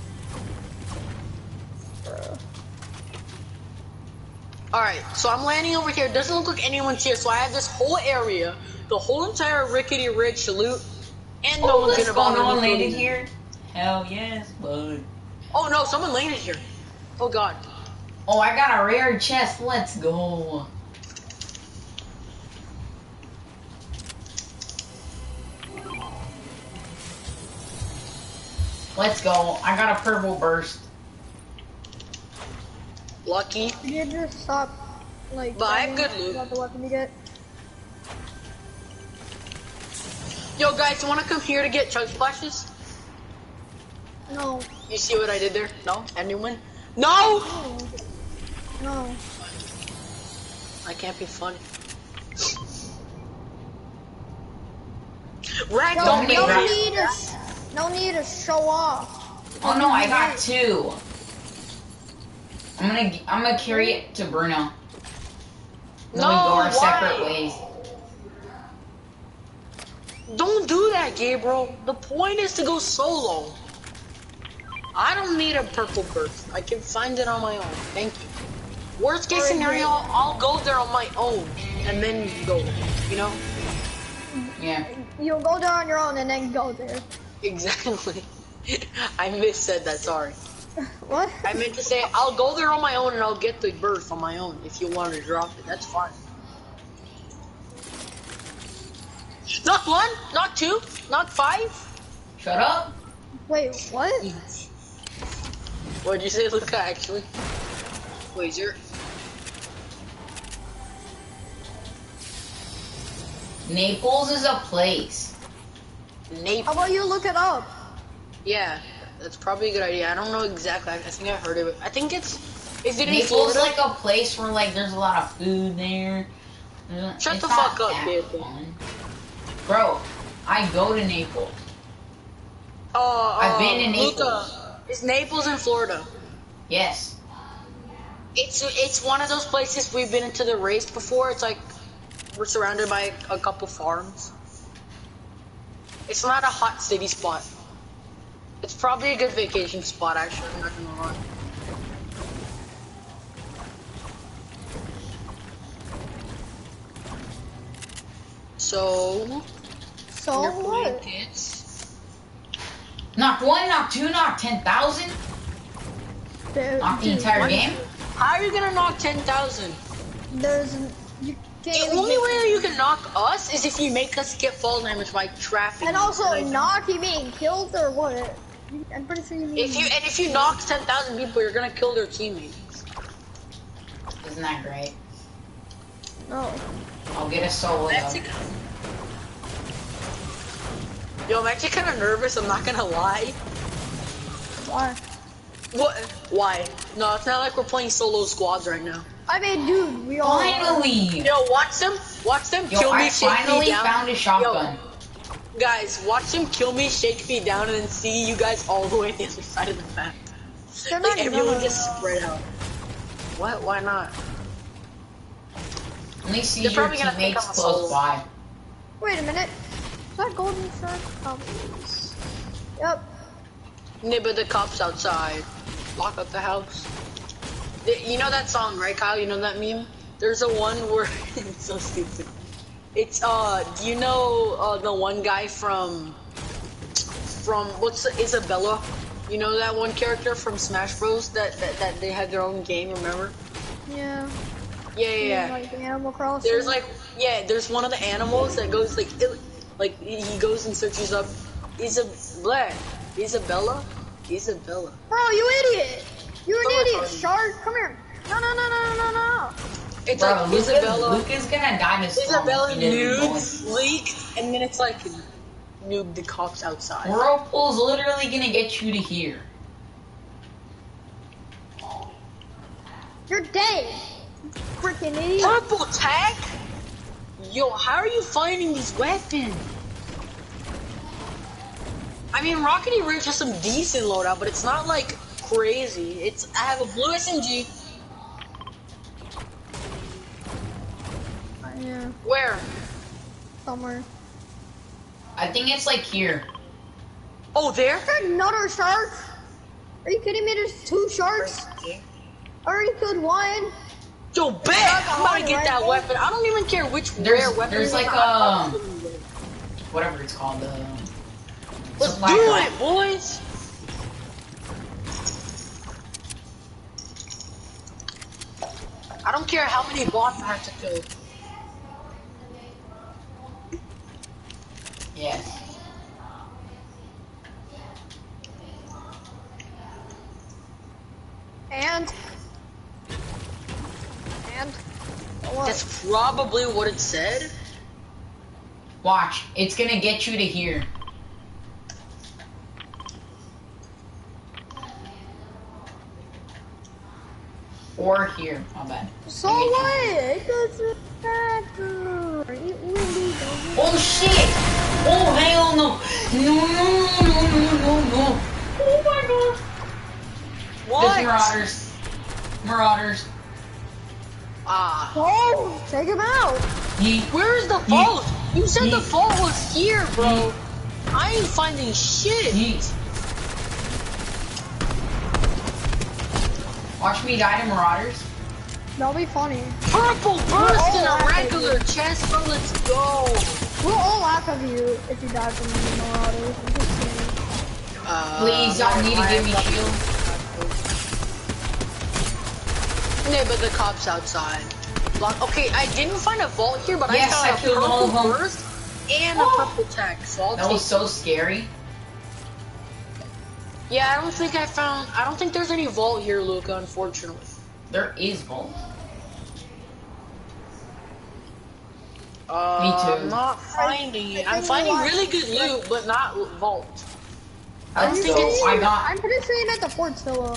Alright, so I'm landing over here. It doesn't look like anyone's here, so I have this whole area, the whole entire Rickety Ridge to loot, and no one's gonna bother
no one
me.
landed here. Hell yes, bud.
Oh no, someone landed here. Oh god.
Oh, I got a rare chest. Let's go. Let's go. I got a purple burst.
Lucky.
You just stop, like,
but I have good loot.
About the weapon you get.
Yo guys, you wanna come here to get chug splashes?
No.
You see what I did there? No? Anyone? No!
No.
I can't be funny. Rag,
No,
don't make
no need to show off.
Oh no, I got 2. I'm gonna carry it to Bruno. Then we go our separate ways.
Don't do that, Gabriel. The point is to go solo. I don't need a purple burst. I can find it on my own. Thank you. Worst case scenario, I'll go there on my own and then go. You know?
Yeah.
You'll go there on your own and then go there.
Exactly. I missaid that. Sorry.
What?
I meant to say I'll go there on my own and I'll get the burst on my own. If you want to drop it, that's fine. Not 1, not 2, not 5.
Shut up.
Wait, what?
What'd you say, Luca, actually? Wait, is there...
Naples is a place.
Naples?
How about you look it up?
Yeah, that's probably a good idea. I don't know exactly. I think I heard of it. I think it's... Is it in
Naples
Florida?
like a place where like there's a lot of food there.
Shut
It's
the
not
fuck up,
that
dude.
fun. Bro, I go to Naples. I've been in Naples.
Luca, is Naples in Florida?
Yes.
It's one of those places we've been into the race before. It's like we're surrounded by a couple farms. It's not a hot city spot. It's probably a good vacation spot, actually. I'm not gonna lie. So
what?
Knock 1, knock 2, knock 10,000. Knock the entire game.
How are you gonna knock 10,000?
You
The
can't
only way you can knock us is if you make us get fall damage by traffic.
And also, knock you being killed or what? I'm pretty sure you mean.
If you knock 10,000 people, you're gonna kill their teammates.
Isn't that great?
No.
I'll get a solo.
Yo, I'm actually kind of nervous. I'm not gonna lie.
Why?
What? Why? No, it's not like we're playing solo squads right now.
I mean, dude, we all.
Finally.
Yo, watch them kill me, shake me down.
I finally found a shotgun.
Yo, guys, watch them kill me, shake me down, and then see you guys all the way on the other side of the map. Like everyone just spread out. What? Why not?
Let me see your teammates close by.
Wait a minute. Is that golden shark? Oh. Yep.
Nibba the cops outside. Lock up the house. You know that song, right, Kyle? You know that meme? There's a one where it's so stupid. It's do you know the one guy from what's the Isabella? You know that one character from Smash Bros. That they had their own game, remember?
Yeah.
Yeah.
Like Animal Crossing.
There's like there's one of the animals that goes like he goes and searches up Isabella.
Bro, you idiot! You're an idiot, Shark. Come here. No.
It's
bro,
like Isabella.
Luca's gonna die to
Isabella nudes leaked, and then it's like noob the cops outside.
Whirlpool's literally gonna get you to here.
You're dead. Freaking idiot.
Purple tag? Yo, how are you finding these weapons? I mean, Rockety Ridge has some decent loadout, but it's not like crazy. I have a blue SMG.
Yeah.
Where?
Somewhere.
I think it's like here.
Oh, there?
There's another shark. Are you kidding me? There's 2 sharks. I already killed one.
Yo, bet! I'm about to get that weapon. I don't even care which rare weapon.
There's like whatever it's called.
Let's do it, boys. I don't care how many bots I have to kill.
Yes.
And what?
That's probably what it said.
Watch, it's gonna get you to here. Or here, my bad.
So what? It doesn't matter. It really doesn't.
Oh shit! Oh hell no! No! Oh my god!
What?
There's marauders.
Ah.
Oh, take him out.
Where's the vault? You said the vault was here, bro. I ain't finding shit.
Watch me die to marauders.
That'll be funny.
Purple burst in a regular chest, bro. Let's go.
We'll all laugh at you if you die from the marauders. I'm just saying.
Please, y'all need to give me shield.
Yeah, but the cop's outside. Okay, I didn't find a vault here, but
Yes,
I
I
found a
killed all of
purple
them.
burst and a purple tech. So I'll
That
take
was so scary.
Yeah, I don't think there's any vault here, Luca, unfortunately.
There is vault. Me too.
I'm not finding it. I'm finding really good loot, but not vault. I don't think it's.
I'm pretty sure you're at the fort still.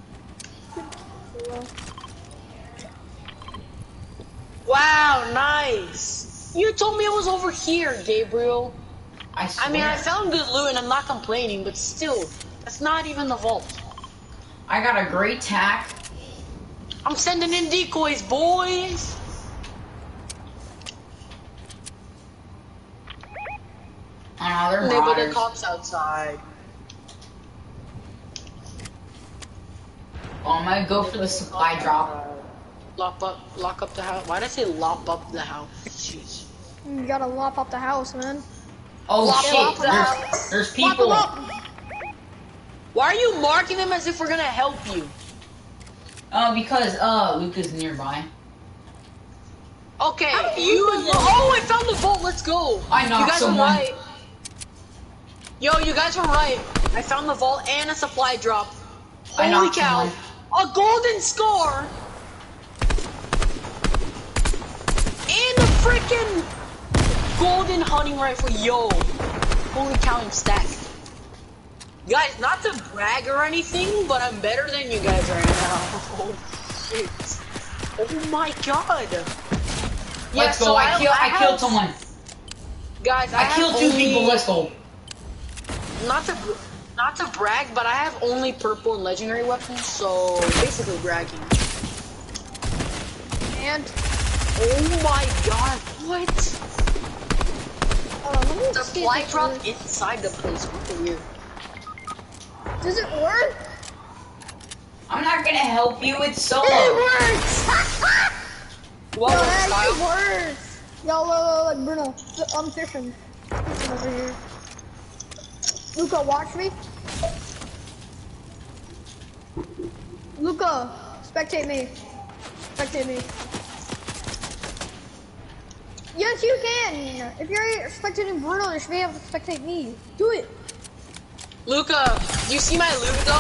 Wow, nice. You told me it was over here, Gabriel.
I
mean, I found good loot and I'm not complaining, but still, that's not even the vault.
I got a great tack.
I'm sending in decoys, boys.
Oh, they're
But the
marauders.
cops outside.
Oh, I'm gonna go for the supply drop.
Lock up the house. Why did I say lop up the house? Jeez.
You gotta lop up the house, man.
Oh
Lop up the house.
shit, there's
Lop
people.
them up.
Why are you marking them as if we're gonna help you?
Because Luca's nearby.
Okay, oh, I found the vault. Let's go.
I knocked
You guys
someone.
were right. Yo, you guys were right. I found the vault and a supply drop.
I
Holy
knocked
cow!
someone.
A golden score and a freaking golden hunting rifle. Yo, holy cow! I'm stacked. Guys, not to brag or anything, but I'm better than you guys right now. Holy shit! Oh my god!
Let's go. I killed someone.
Guys,
I killed two people. Let's go.
Not to brag, but I have only purple and legendary weapons, so basically bragging.
And
Oh my god, what?
let me
The
see
supply
if it
drop
works.
inside the place. What weird.
Does it work?
I'm not gonna help you. It's solo.
It works!
What
Yo,
was
that
Kyle?
actually works! Yo, look, Bruno. I'm fishing. Fishing over here. Luca, watch me. Luca, spectate me. Spectate me. Yes, you can! If you're spectating Bruno, you should be able to spectate me. Do it!
Luca, do you see my loot though?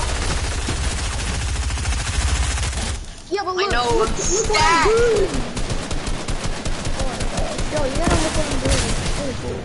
Yeah, but look,
I know,
look,
I'm
look what I'm
stacked.
doing! Yo, you gotta look what I'm doing. It's really cool.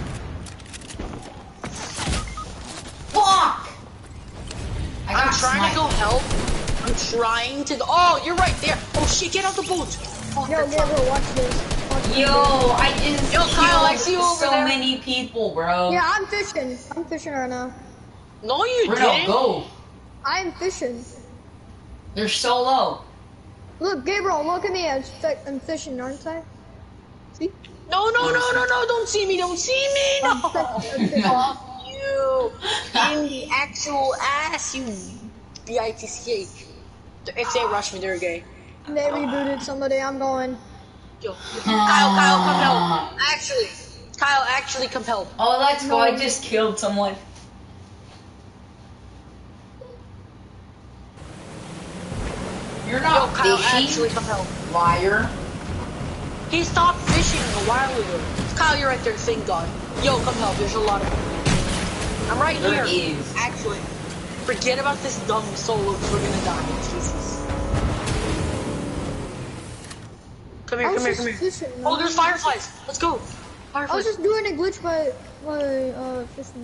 Fuck!
I'm trying to go help. I'm trying to go. Oh, you're right there. Oh shit, get out the boat. Oh,
Yo, Gabriel, watch this. Watch this.
Yo, I just
Yo, Kyle, I see you
killed
over
so
there.
many people, bro.
Yeah, I'm fishing. I'm fishing right now.
No, you
Bruno,
didn't.
go.
I'm fishing.
They're so low.
Look, Gabriel, look at me. I'm fishing, aren't I? See?
No, don't see me, don't see me. No.
I'm fishing.
Fuck you. In the actual ass, you bitch. If they rush me, they're gay.
They rebooted somebody. I'm going.
Yo, Kyle, come help. Kyle, actually, come help.
Oh, let's go. I just killed someone. You're
Yo,
not
Kyle,
fishing.
actually, come help.
Liar.
He stopped fishing a while ago. Kyle, you're right there, thank God. Yo, come help, there's a lot of people. I'm right
There
here.
is.
Actually, forget about this dumb solo, because we're gonna die. Jesus. Come here, come here, come here.
Fishing,
Oh, there's fireflies. Let's go.
I was
Fireflies.
just doing a glitch by fishing.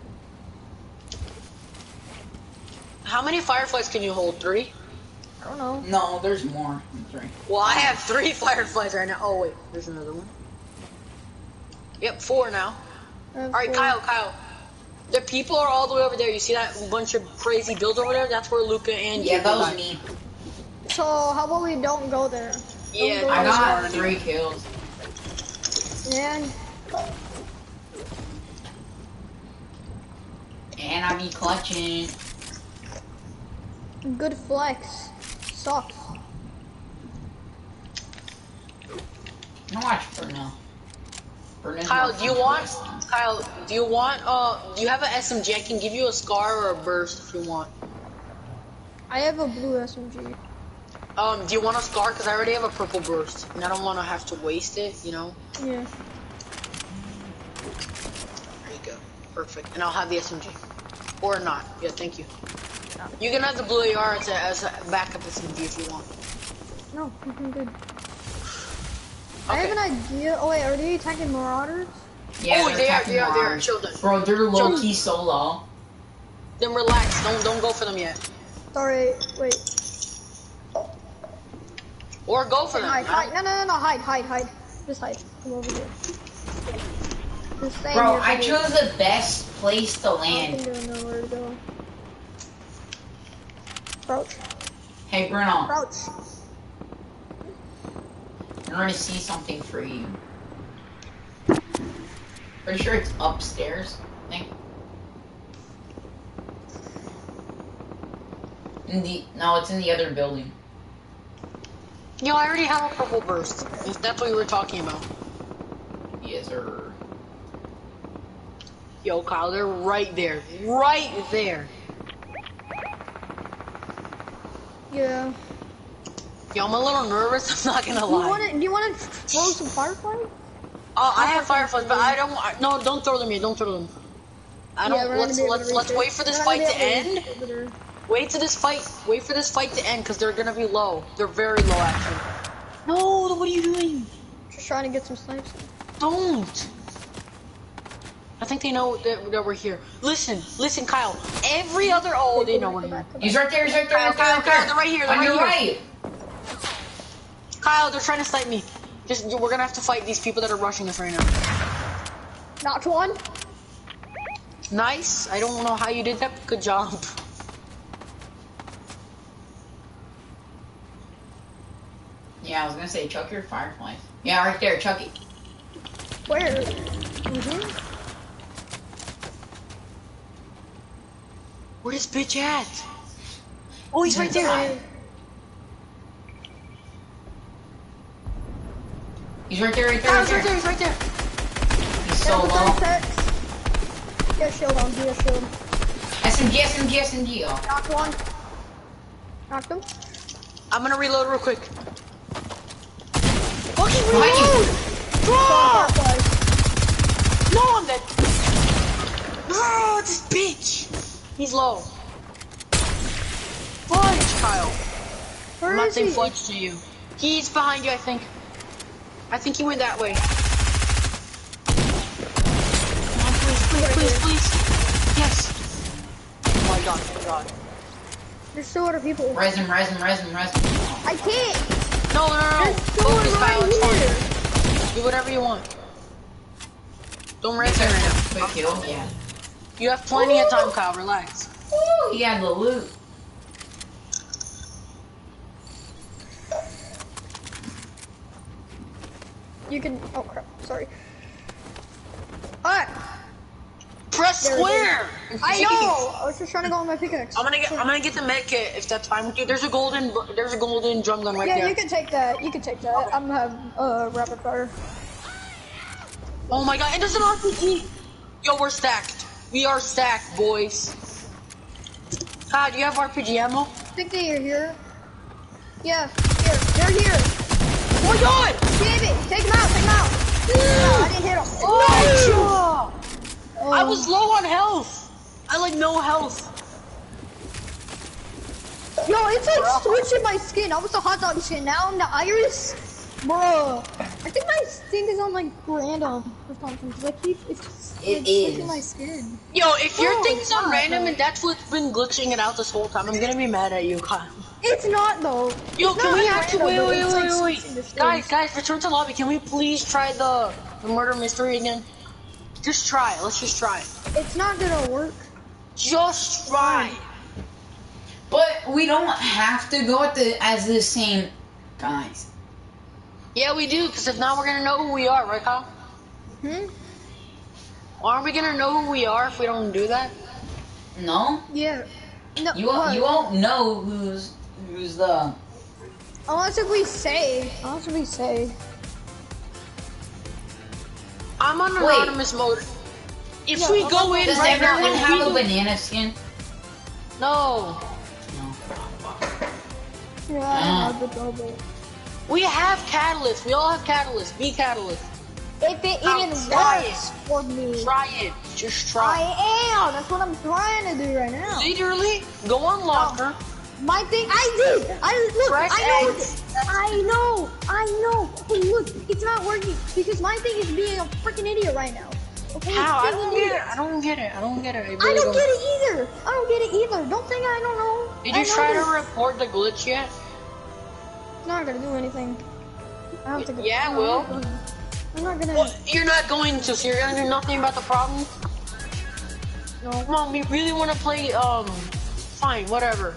How many fireflies can you hold? 3?
I don't know.
No, there's more than 3.
Well, I have 3 fireflies right now. Oh, wait, there's another one. Yep, 4 now. Alright, Kyle. The people are all the way over there. You see that bunch of crazy builds over there? That's where Luca and
Yeah,
Jacob
that was
died.
me.
So how about we don't go there?
Yeah,
Don't go
I
there.
got 3 kills.
Man,
And I be clutching.
good flex. Sucks.
I'm watch Bruno. Bruno's
Kyle,
more
do you
fun
want?
for us.
Kyle, do you have an SMG? I can give you a scar or a burst if you want.
I have a blue SMG.
Do you want a scar? Because I already have a purple burst, and I don't want to have to waste it. You know.
Yeah.
There you go. Perfect. And I'll have the SMG. Or not. Yeah, thank you. You can have the blue AR as a backup SMG if you want.
No, I'm good.
Okay.
I have an idea. Oh wait, are they attacking Marauders?
Yeah,
Oh,
they're
they are,
attacking
they are.
Mars.
Chill them.
Bro, they're low-key solo.
Then relax. Don't go for them yet.
Sorry, wait.
Or go for them.
Hide. No, hide. Just hide. Come over here. Just stay
Bro,
here.
I chose the best place to
I
land.
don't know where to go. Crouch.
Hey, Bruno,
Crouch.
I'm gonna see something for you. Pretty sure it's upstairs, I think. No, it's in the other building.
Yo, I already have a purple burst. If that's what you were talking about.
Yes, sir.
Yo, Kyle, they're right there. Right there.
Yeah.
Yo, I'm a little nervous, I'm not gonna lie.
Do you wanna throw some fireflies?
I have fireflies, but I don't. No, don't throw them yet. Don't throw them. I don't. Let's wait for this fight to end. Wait for this fight to end, because they're gonna be low. They're very low, actually. No, what are you doing?
Just trying to get some snipes.
Don't. I think they know that we're here. Listen, Kyle. Every other. Oh, they know we're here.
He's right there,
Kyle, they're right here. They're
On your
right here.
right.
Kyle, they're trying to snipe me. We're gonna have to fight these people that are rushing us right now.
Not one.
Nice. I don't know how you did that, but good job.
Yeah, I was gonna say, chuck your fireflies. Yeah, right there, chuck it.
Where?
Where this bitch at? Oh, he's right there.
He's right there,
He's right there.
He's so low.
Get a shield on, get a shield.
SMG. Oh.
Knocked one. Knocked him.
I'm gonna reload real quick. Fucking
Behind you.
reload! Ah!
Fireflies.
No, I'm dead. Oh, this bitch. He's low. Fudge, Kyle.
Where
I'm not
is
saying
he?
fudge to you. He's behind you, I think. I think he went that way. Come on, please. Yes. Oh my god, thank god.
There's still other people.
Res him.
I can't.
No.
There's
Focus,
someone
Kyle,
right
it's
here.
fine. Do whatever you want. Don't res me right now.
Quick kill, yeah.
You have plenty of time, Kyle. Relax.
Woo, he had the loot.
You can. Oh crap! Sorry. Alright.
Press
There it
square.
I know. I was just trying to go on my pickaxe.
I'm gonna get the med kit if that's fine with you. There's a golden drum gun right
Yeah,
there.
you can take that. I'm gonna have rapid fire.
Oh my god, it does an RPG. Yo, we're stacked. We are stacked, boys. Kyle, do you have RPG ammo?
I think that you're here. Yeah, here. They're here.
Oh my god!
Damn it! Take him out! Take him out! No, I didn't hit him.
Oh! I was low on health. I like no health.
Yo, it's like switching my skin. I was the hot dog skin. Now I'm the iris. Bro, I think my skin is on like random or something. Cause I keep switching my skin.
Yo, if your thing's on random and that's what's been glitching it out this whole time, I'm gonna be mad at you, Kyle.
It's not though.
Yo,
it's
can we
not
actually
wait.
Guys, return to lobby. Can we please try the murder mystery again? Just try it. Let's just try it.
It's not gonna work.
Just try.
But we don't have to go as the same guys.
Yeah, we do, because if not, we're gonna know who we are, right, Kyle? Aren't we gonna know who we are if we don't do that?
No.
Yeah. No.
You won't know who's the.
Unless if we say.
I'm on anonymous mode. If we go in
does
right now,
everyone have a banana skin?
No.
Yeah, I have the double.
We have Catalyst. We all have Catalyst. Be Catalyst.
If it even works for me.
Try it. Just try.
I am. That's what I'm trying to do right now.
Literally, go on locker.
My thing, I did. I know. But look, it's not working because my thing is being a freaking idiot right now. Okay,
how? I don't get it. I don't get it.
I don't get it either. Don't think I don't know.
Did you try to report the glitch yet?
It's not gonna do anything. I don't think.
Yeah, it will.
I'm not gonna.
Well, you're not going to, so you're gonna do nothing about the problem?
No.
Come on, we really want to play, fine, whatever.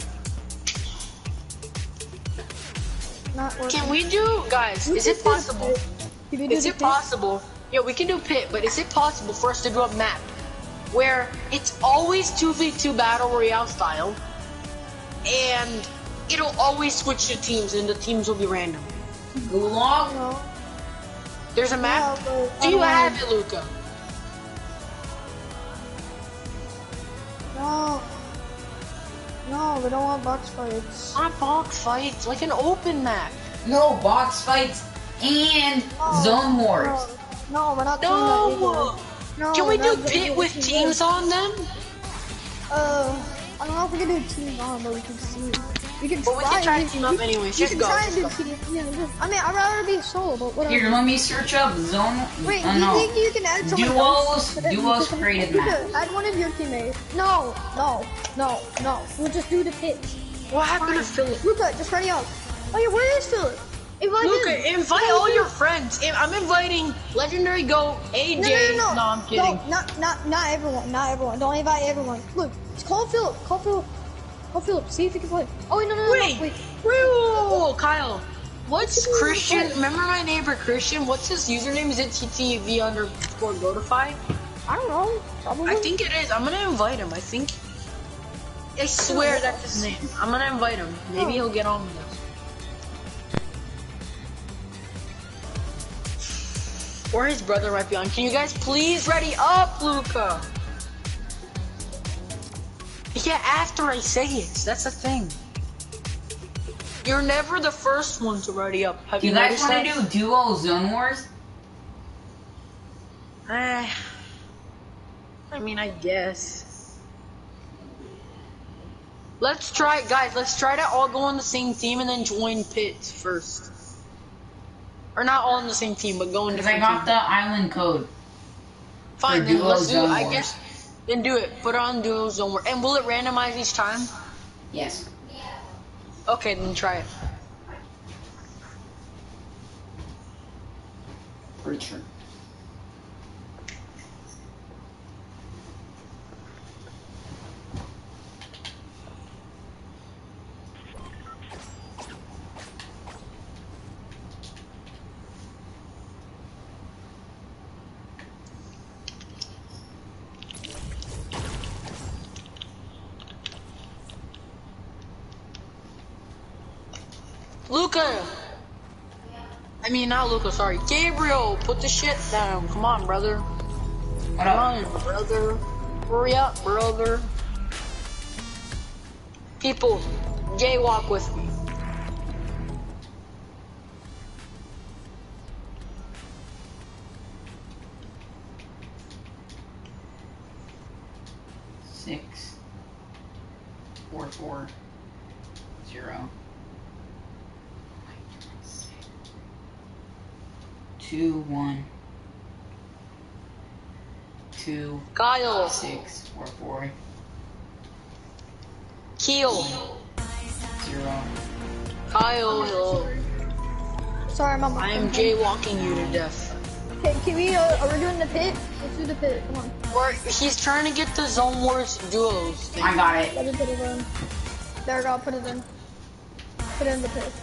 Not working.
Can we do, guys, is it possible? Is it possible? Yeah, we can do pit, but is it possible for us to do a map where it's always 2v2 battle royale style, and it'll always switch to teams, and the teams will be random?
Gulag?
No.
There's a map?
No,
do you have it, Luca?
No, we don't want box fights.
Not box fights, like an open map.
No, box fights and zone wars.
No, we're not doing that either. No,
can we do pit with teams on them?
I don't know if we can do teams on, but we can see. We can
well, we can try to team up anyways. Just go.
Try and do teams. Yeah, I mean, I'd rather be solo, but whatever.
Here, let me search up zone.
Wait, do you think you can add someone else?
Duos created map.
Add one of your teammates. No. We'll just do the pits.
What happened to Philip?
Luca, just ready up. Oh yeah, where is Philip?
Luca, invite all your friends. I'm inviting Legendary Goat, AJ. No, I'm kidding.
No, not everyone. Don't invite everyone. Look, call Philip. See if he can play. Oh wait, no. Wait.
Whoa, Kyle. What's Christian? Remember my neighbor Christian? What's his username? Is it TTV_Gotify?
I don't know. Probably.
I think it is. I'm gonna invite him. I swear that's his name. I'm gonna invite him. Maybe he'll get on with us. Or his brother might be on. Can you guys please ready up, Luca? Yeah, after I say it. That's the thing. You're never the first one to ready up. Have you guys
want to do duo zone wars?
I mean, I guess. Let's try, guys. Let's try to all go on the same team and then join pits first. Or not all on the same team, but go in different teams.
I got the island code.
Fine, then let's do it. I guess. Then do it. Put on duo zone war. And will it randomize each time?
Yes.
Okay, then try it.
Pretty sure.
Luca! I mean, not Luca, sorry. Gabriel, put the shit down. Come on, brother. Come on, brother. Hurry up, brother. People, jaywalk with me.
0. 2, 1. 2.
Kyle.
6, 4, 4.
Keel.
0.
Kyle Hill.
Sorry, Mama.
I am jaywalking you to death.
Okay, can we, are we doing the pit? Let's do the pit, come on.
He's trying to get the Zone Wars duos thing.
I got it.
Let me put it in. There we go, put it in. Put it in the pit.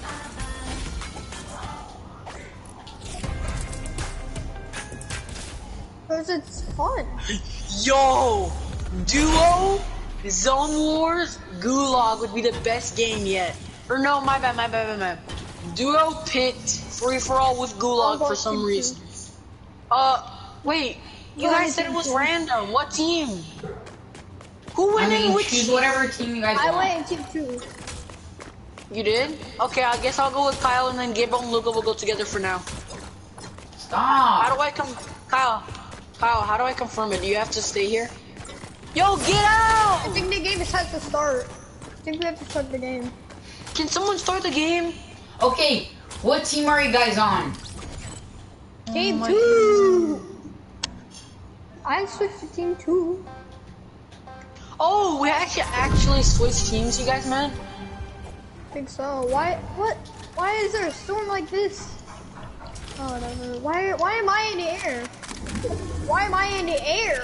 Because it's fun.
Yo! Duo, Zone Wars, Gulag would be the best game yet. Or no, my bad. Duo, Pit, free-for-all with Gulag for some reason. Wait. You guys said it was random. What team? Who went in which
choose whatever team you guys want.
I went in team 2.
You did? Okay, I guess I'll go with Kyle and then Gabriel and Luca will go together for now.
Stop.
How do I Kyle, how do I confirm it? Do you have to stay here? Yo, get out!
I think the game has to start. I think we have to start the game.
Can someone start the game?
Okay, what team are you guys on?
Team 2! I switched to team 2.
Oh, we actually switched teams, you guys, man?
I think so. Why is there a storm like this? Oh, whatever. Why am I in the air? Why am I in the air?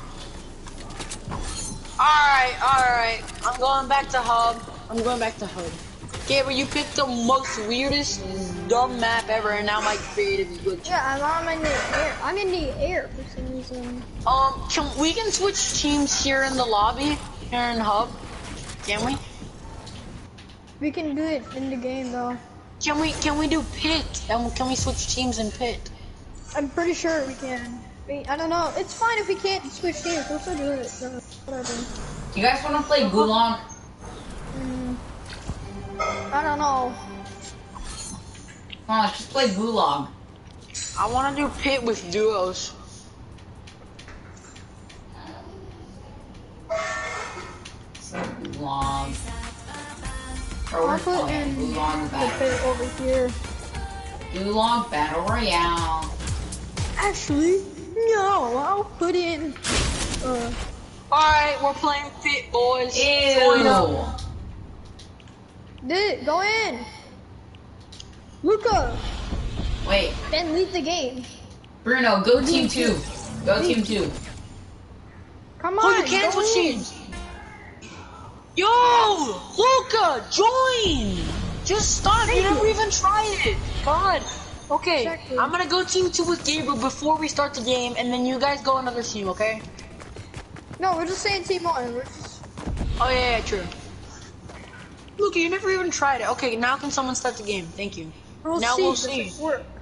Alright. I'm going back to Hub. Gabriel, you picked the most weirdest, dumb map ever, and now my creative is good.
Yeah, I'm in the air. I'm in the air for some reason.
We can switch teams here in the lobby, here in Hub. Can we?
We can do it in the game though.
Can we do Pit? And can we switch teams in Pit?
I'm pretty sure we can. I don't know. It's fine if we can't switch teams. We'll still do it. Whatever.
You guys want to play Gulag?
I don't know.
Come on, let's just play Gulag.
I want to do Pit with duos.
Gulag.
I'll put in the pit over here.
Gulag Battle Royale.
Actually, no. I'll put in.
Alright, we're playing Pit, boys.
Ew.
Go in. Luca.
Wait.
Then leave the game.
Bruno, go team 2. Go team 2.
Come on.
Oh, you can't switch teams. Yo, Luca, join. Just stop. You never even tried it. God. Okay, exactly. I'm gonna go team 2 with Gabriel before we start the game, and then you guys go another team, okay?
No, we're just saying team 1. We're just...
Oh yeah, true. Luca, you never even tried it. Okay, now can someone start the game? Thank you. We'll see.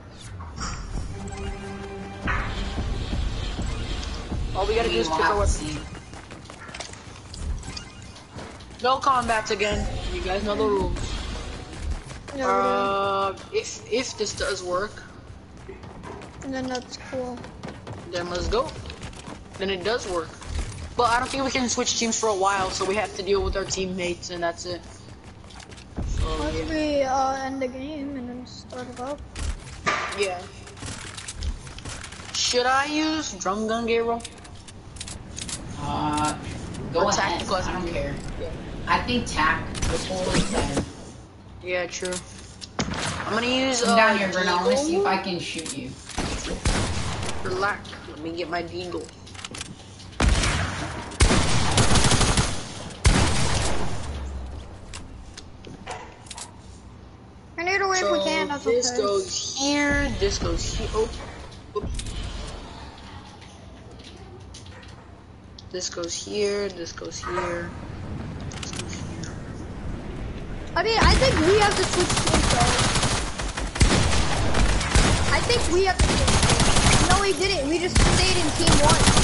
All we gotta do is pick our weapon. No combats again. You guys know the rules. If this does work,
and then that's cool.
Then let's go. Then it does work. But I don't think we can switch teams for a while, so we have to deal with our teammates, and that's it. So,
Let's end the game and then start it up.
Yeah. Should I use drum gun, Gabriel?
Go ahead. I don't care. Yeah. I think tactical is better.
Yeah, true. I'm gonna use
come down here, Bruno. I wanna see if I can shoot you.
Relax. Let me get my deagle.
I need to wait if we can. That's okay.
This goes here. This goes here. Oh. This goes here. This goes here.
I mean, I think we have to switch teams though. I think we have to switch teams. No, we didn't. We just stayed in team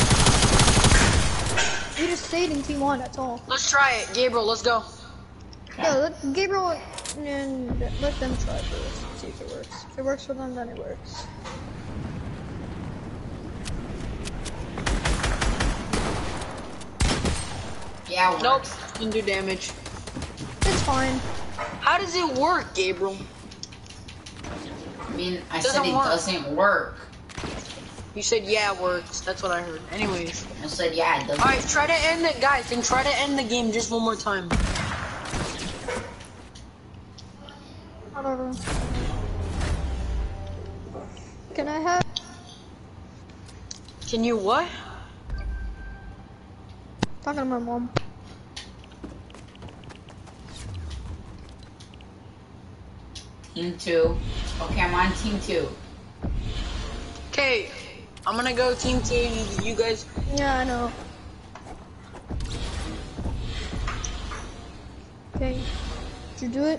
1. We just stayed in team 1, that's all.
Let's try it. Gabriel, let's go.
Yeah, let Gabriel and let them try first. See if it works. If it works for them, then it works.
Yeah, it
nope.
works.
Didn't do damage.
It's fine.
How does it work, Gabriel?
I mean, I said it doesn't work.
You said yeah, it works. That's what I heard. Anyways.
I said yeah, it doesn't.
All right, try to end it, guys. Then try to end the game just one more time.
Whatever. Can I have?
Can you what?
Talking to my mom.
Team 2. Okay, I'm on team 2.
Okay, I'm gonna go team 2. You guys.
Yeah, I know. Okay, did you do it?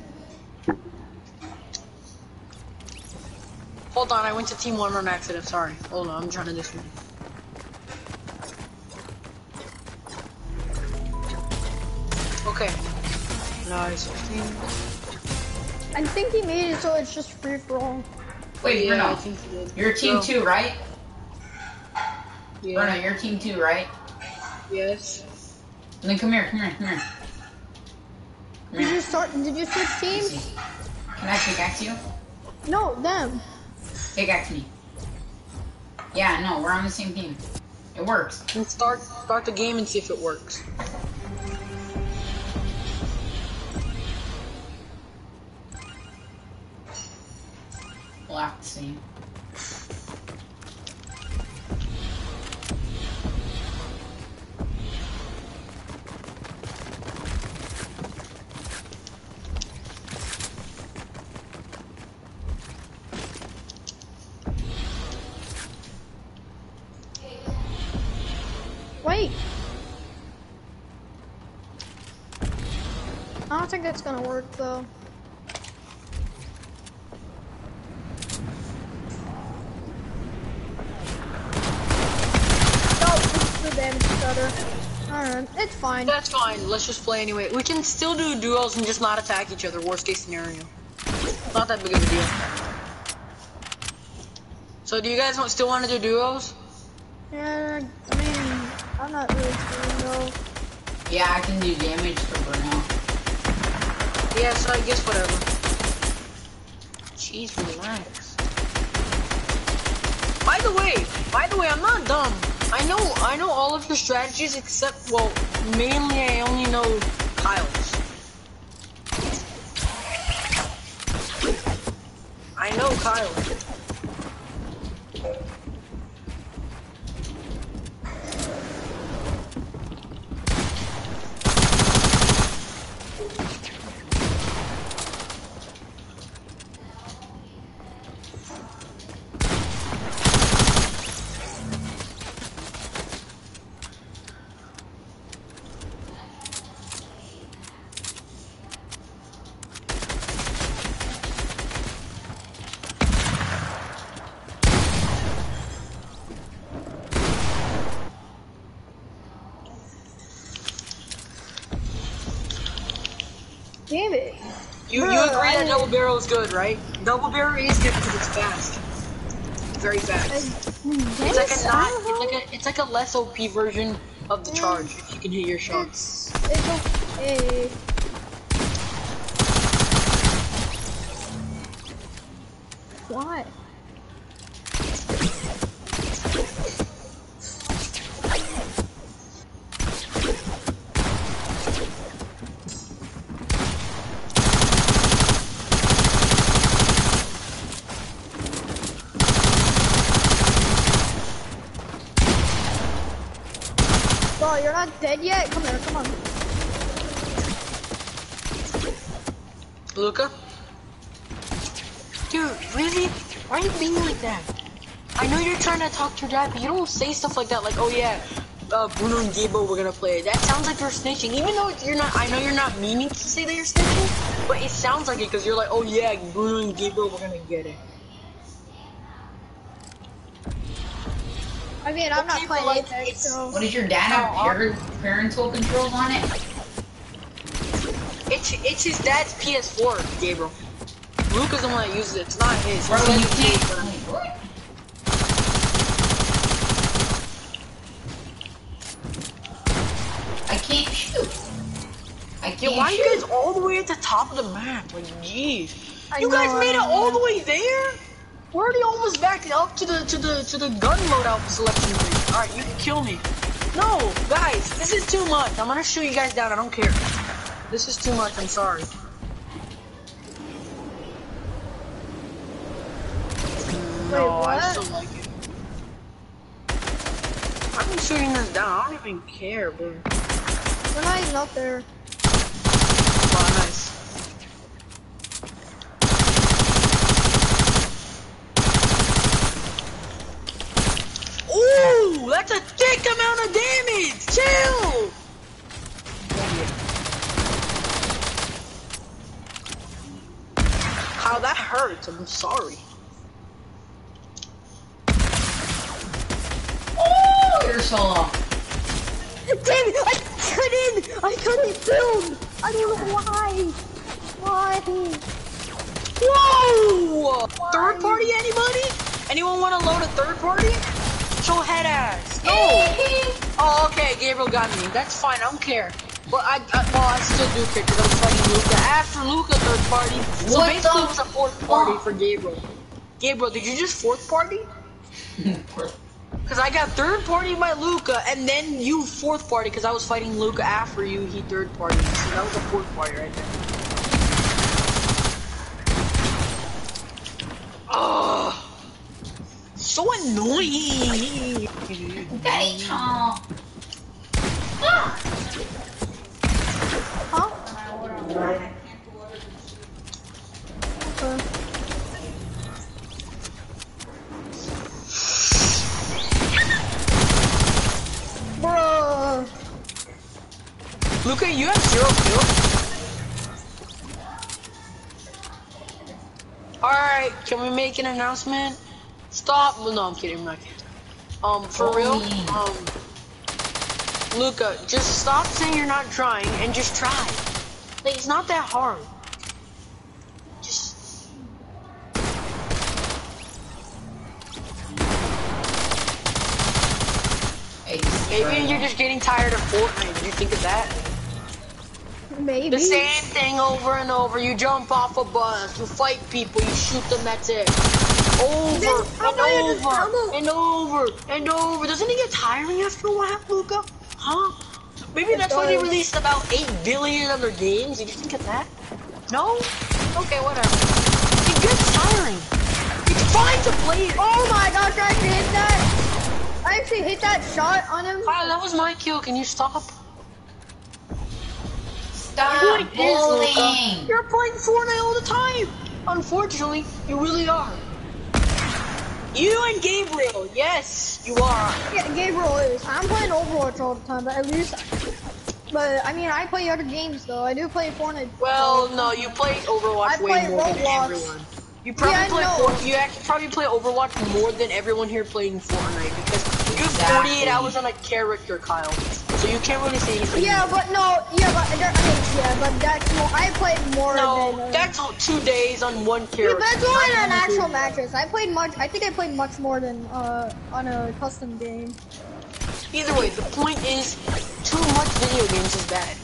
Hold on, I went to team 1 on accident. Sorry. Hold on, I'm trying to this one. Okay. Nice.
I think he made it so it's just free for all.
Wait,
yeah,
Bruno,
I think he did.
you're team 2, right?
Yeah.
Bruno, you're team 2, right?
Yes.
And then come here. Come
Did you
here.
start? Did you switch teams?
Can I pickaxe you?
No, them.
Pickaxe me. Yeah, no, we're on the same team. It works.
Let's start the game and see if it works.
We'll have to see.
Wait. I don't think that's gonna work though. Damage stutter. Alright, it's fine.
That's fine. Let's just play anyway. We can still do duos and just not attack each other. Worst case scenario. Not that big of a deal. So do you guys still want to do duos?
Yeah, I mean, I'm not really sure though.
Yeah, I can do damage to Bruno.
Yeah, so I guess whatever. Jeez, relax. By the way, I'm not dumb. I know all of your strategies except, well, mainly I only know Kyle's. I know Kyle.
Damn it.
You agree that double barrel is good, right? Double barrel is good because it's fast. Very fast. It's like a less OP version of the charge if you can hit your shots.
It's okay. Why? Oh, you're not dead yet? Come here, come on.
Luca? Dude, really? Why are you being like that? I know you're trying to talk to your dad, but you don't say stuff like that, like, oh yeah, Bruno and Gabriel we're gonna play. That sounds like you're snitching, even though you're not. I know you're not meaning to say that you're snitching, but it sounds like it because you're like, oh yeah, Bruno and Gabriel we're gonna get it.
I mean, I'm not playing
like,
Apex, so...
What, does your dad have parental controls on it?
It's his dad's PS4, Gabriel. Luca's the one that uses it. It's not his.
Bro, you can't. What? I can't shoot.
Yeah, why are you guys all the way at the top of the map? Like, jeez. You guys made it all the way there? We're already almost back up to the gun loadout selection tree. Alright, you can kill me. No, guys, this is too much. I'm gonna shoot you guys down, I don't care. This is too much, I'm sorry.
Wait, what?
I still like it. I'm shooting this down, I don't even care, bro.
We're not even up there.
Oh, nice. Ooh, that's a thick amount of damage! Chill! How that hurts, I'm sorry.
Oh, you're so low.
Damn it! I couldn't film! I don't know why! Why?
Whoa! Third party, anybody? Anyone want to load a third party? Show head ass. No! Oh, okay, Gabriel got me. That's fine, I don't care. But I still do care because I was fighting Luca. After Luca, third party. So
What
basically
the
it was a fourth party for Gabriel. Gabriel, did you just fourth party? Because I got third party by Luca, and then you fourth party because I was fighting Luca after you, he third party. So that was a fourth party right there. Ugh. So annoying!
Daddy Tom.
Huh? Bruh.
Luca, you have 0 kills? Alright, can we make an announcement? Stop. Well, no, I'm kidding. I'm not kidding. For real, Luca, just stop saying you're not trying and just try. Like, it's not that hard. Just. Maybe you're just getting tired of Fortnite. Did you think of that?
Maybe.
The same thing over and over. You jump off a bus, you fight people, you shoot them, that's it. Over and over and over. Doesn't it get tiring after a while, Luca? Huh? Maybe that's why they released about 8 billion other games. Did you think of that? No? Okay, whatever. It gets tiring. It's fine to play it.
Oh my gosh, I actually hit that. I actually hit that shot on him.
Wow, that was my kill. Can you stop?
Stop
Luca,
bullying.
you're playing Fortnite all the time. Unfortunately, you really are. You and Gabriel, yes, you are.
Yeah, Gabriel is. I'm playing Overwatch all the time, but at least. But I mean, I play other games though. I do play Fortnite.
Well, no, you play Overwatch way more than everyone. You probably you actually probably play Overwatch more than everyone here playing Fortnite because you have 48 hours on a character, Kyle. So you can't really say anything.
Yeah, but no, but that's more. I played more than.
That's 2 days on one character.
Yeah, but that's only on actual matches. I think I played much more than on a custom game.
Either way, the point is, too much video games is bad.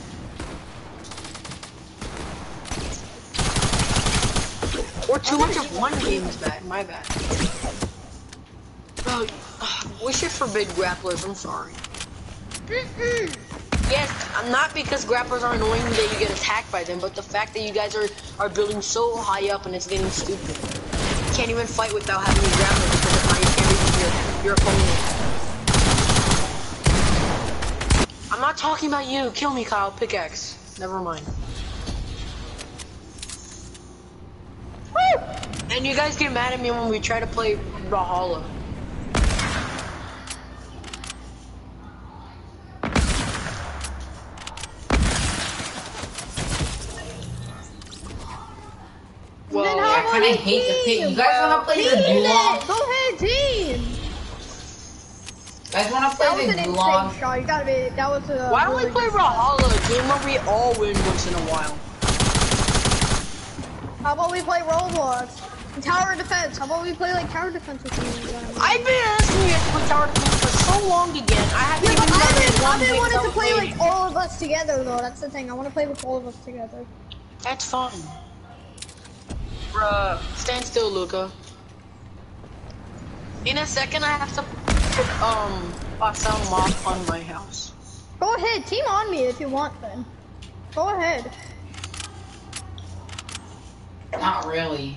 Or too much of one game is bad. My bad. We should forbid grapplers. I'm sorry. Yes, not because grapplers are annoying that you get attacked by them, but the fact that you guys are building so high up and it's getting stupid. You can't even fight without having a grappler because if not, you can't reach your opponent. I'm not talking about you. Kill me, Kyle. Pickaxe. Never mind. Woo! And you guys get mad at me when we try to play Brawlhalla.
Well,
I kind of hate the pit. You guys want to play the Gulag?
Go ahead, team.
You guys want to play the Gulag?
Shot. You gotta be. That was a.
Why don't we play Brawlhalla, a game where we all win once in a while?
How about we play Roblox? Tower defense. How about we play like tower defense with you?
I've been asking you guys to play tower defense for so long again. I haven't
Yeah,
even
but I've
done
been wanting to play
waiting.
like all of us together though. That's the thing. I want to play with all of us together.
That's fine. Bruh, stand still, Luca. In a second, I have to put a sound mob on my house.
Go ahead, team on me if you want. Then go ahead.
Not really.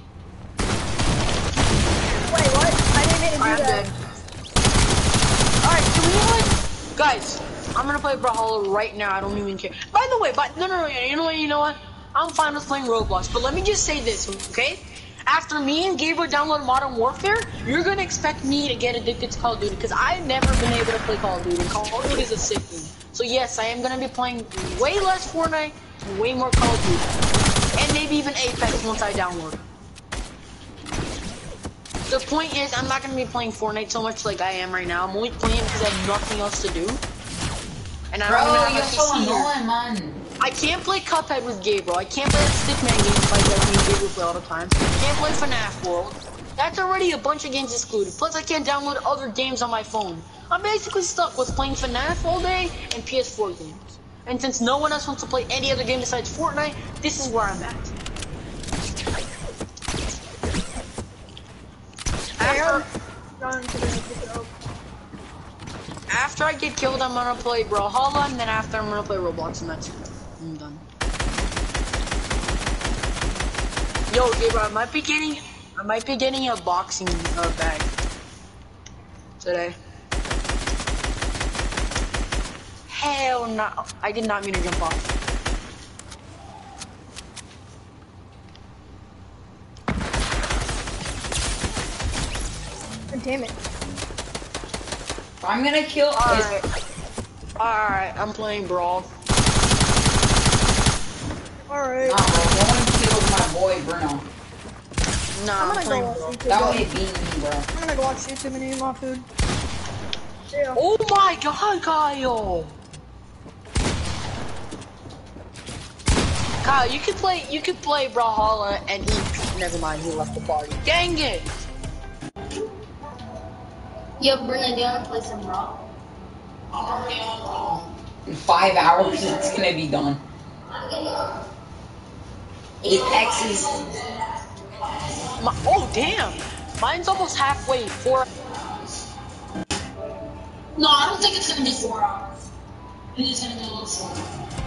Wait, what? I didn't mean to do
I'm
that.
dead. Alright, can we like, guys, I'm gonna play Brawlhalla right now, I don't even care. By the way, no, you know what? I'm fine with playing Roblox, but let me just say this, okay? After me and Gabriel download Modern Warfare, you're gonna expect me to get addicted to Call of Duty, because I've never been able to play Call of Duty. Call of Duty is a sick game. So yes, I am gonna be playing way less Fortnite, and way more Call of Duty. And maybe even Apex once I download. The point is, I'm not gonna be playing Fortnite so much like I am right now. I'm only playing because I have nothing else to do. And I don't even have a
so
PC.
annoying, man.
I can't play Cuphead with Gabriel. I can't play the Stickman games like that me and Gabriel play all the time. I can't play FNAF World. That's already a bunch of games excluded. Plus, I can't download other games on my phone. I'm basically stuck with playing FNAF all day and PS4 games. And since no one else wants to play any other game besides Fortnite, this is where I'm at. After I get killed, I'm gonna play Brawlhalla, and then after I'm gonna play Roblox, and that's it. I'm done. Yo, Gabriel, I might be getting a boxing bag today. Hell no! I did not mean to jump off.
Damn it.
I'm gonna kill.
Alright, I'm playing Brawl.
Alright.
Nah, bro, go and kill my boy Bruno.
Nah,
I'm
playing
gonna go
Brawl.
watch
That way
YouTube.
beat me, bro.
I'm gonna go watch YouTube and eat my food. Yeah.
Oh my god, Kyle! Kyle, you could play Brawlhalla and eat. Never mind, he left the party. Dang it!
Yo, Bruno, do you want to play some Brawl?
In 5 hours, it's gonna be done. Apex is.
Oh damn! Mine's almost halfway. 4.
No, I don't think it's gonna be 4 hours. I think it's gonna be a little shorter.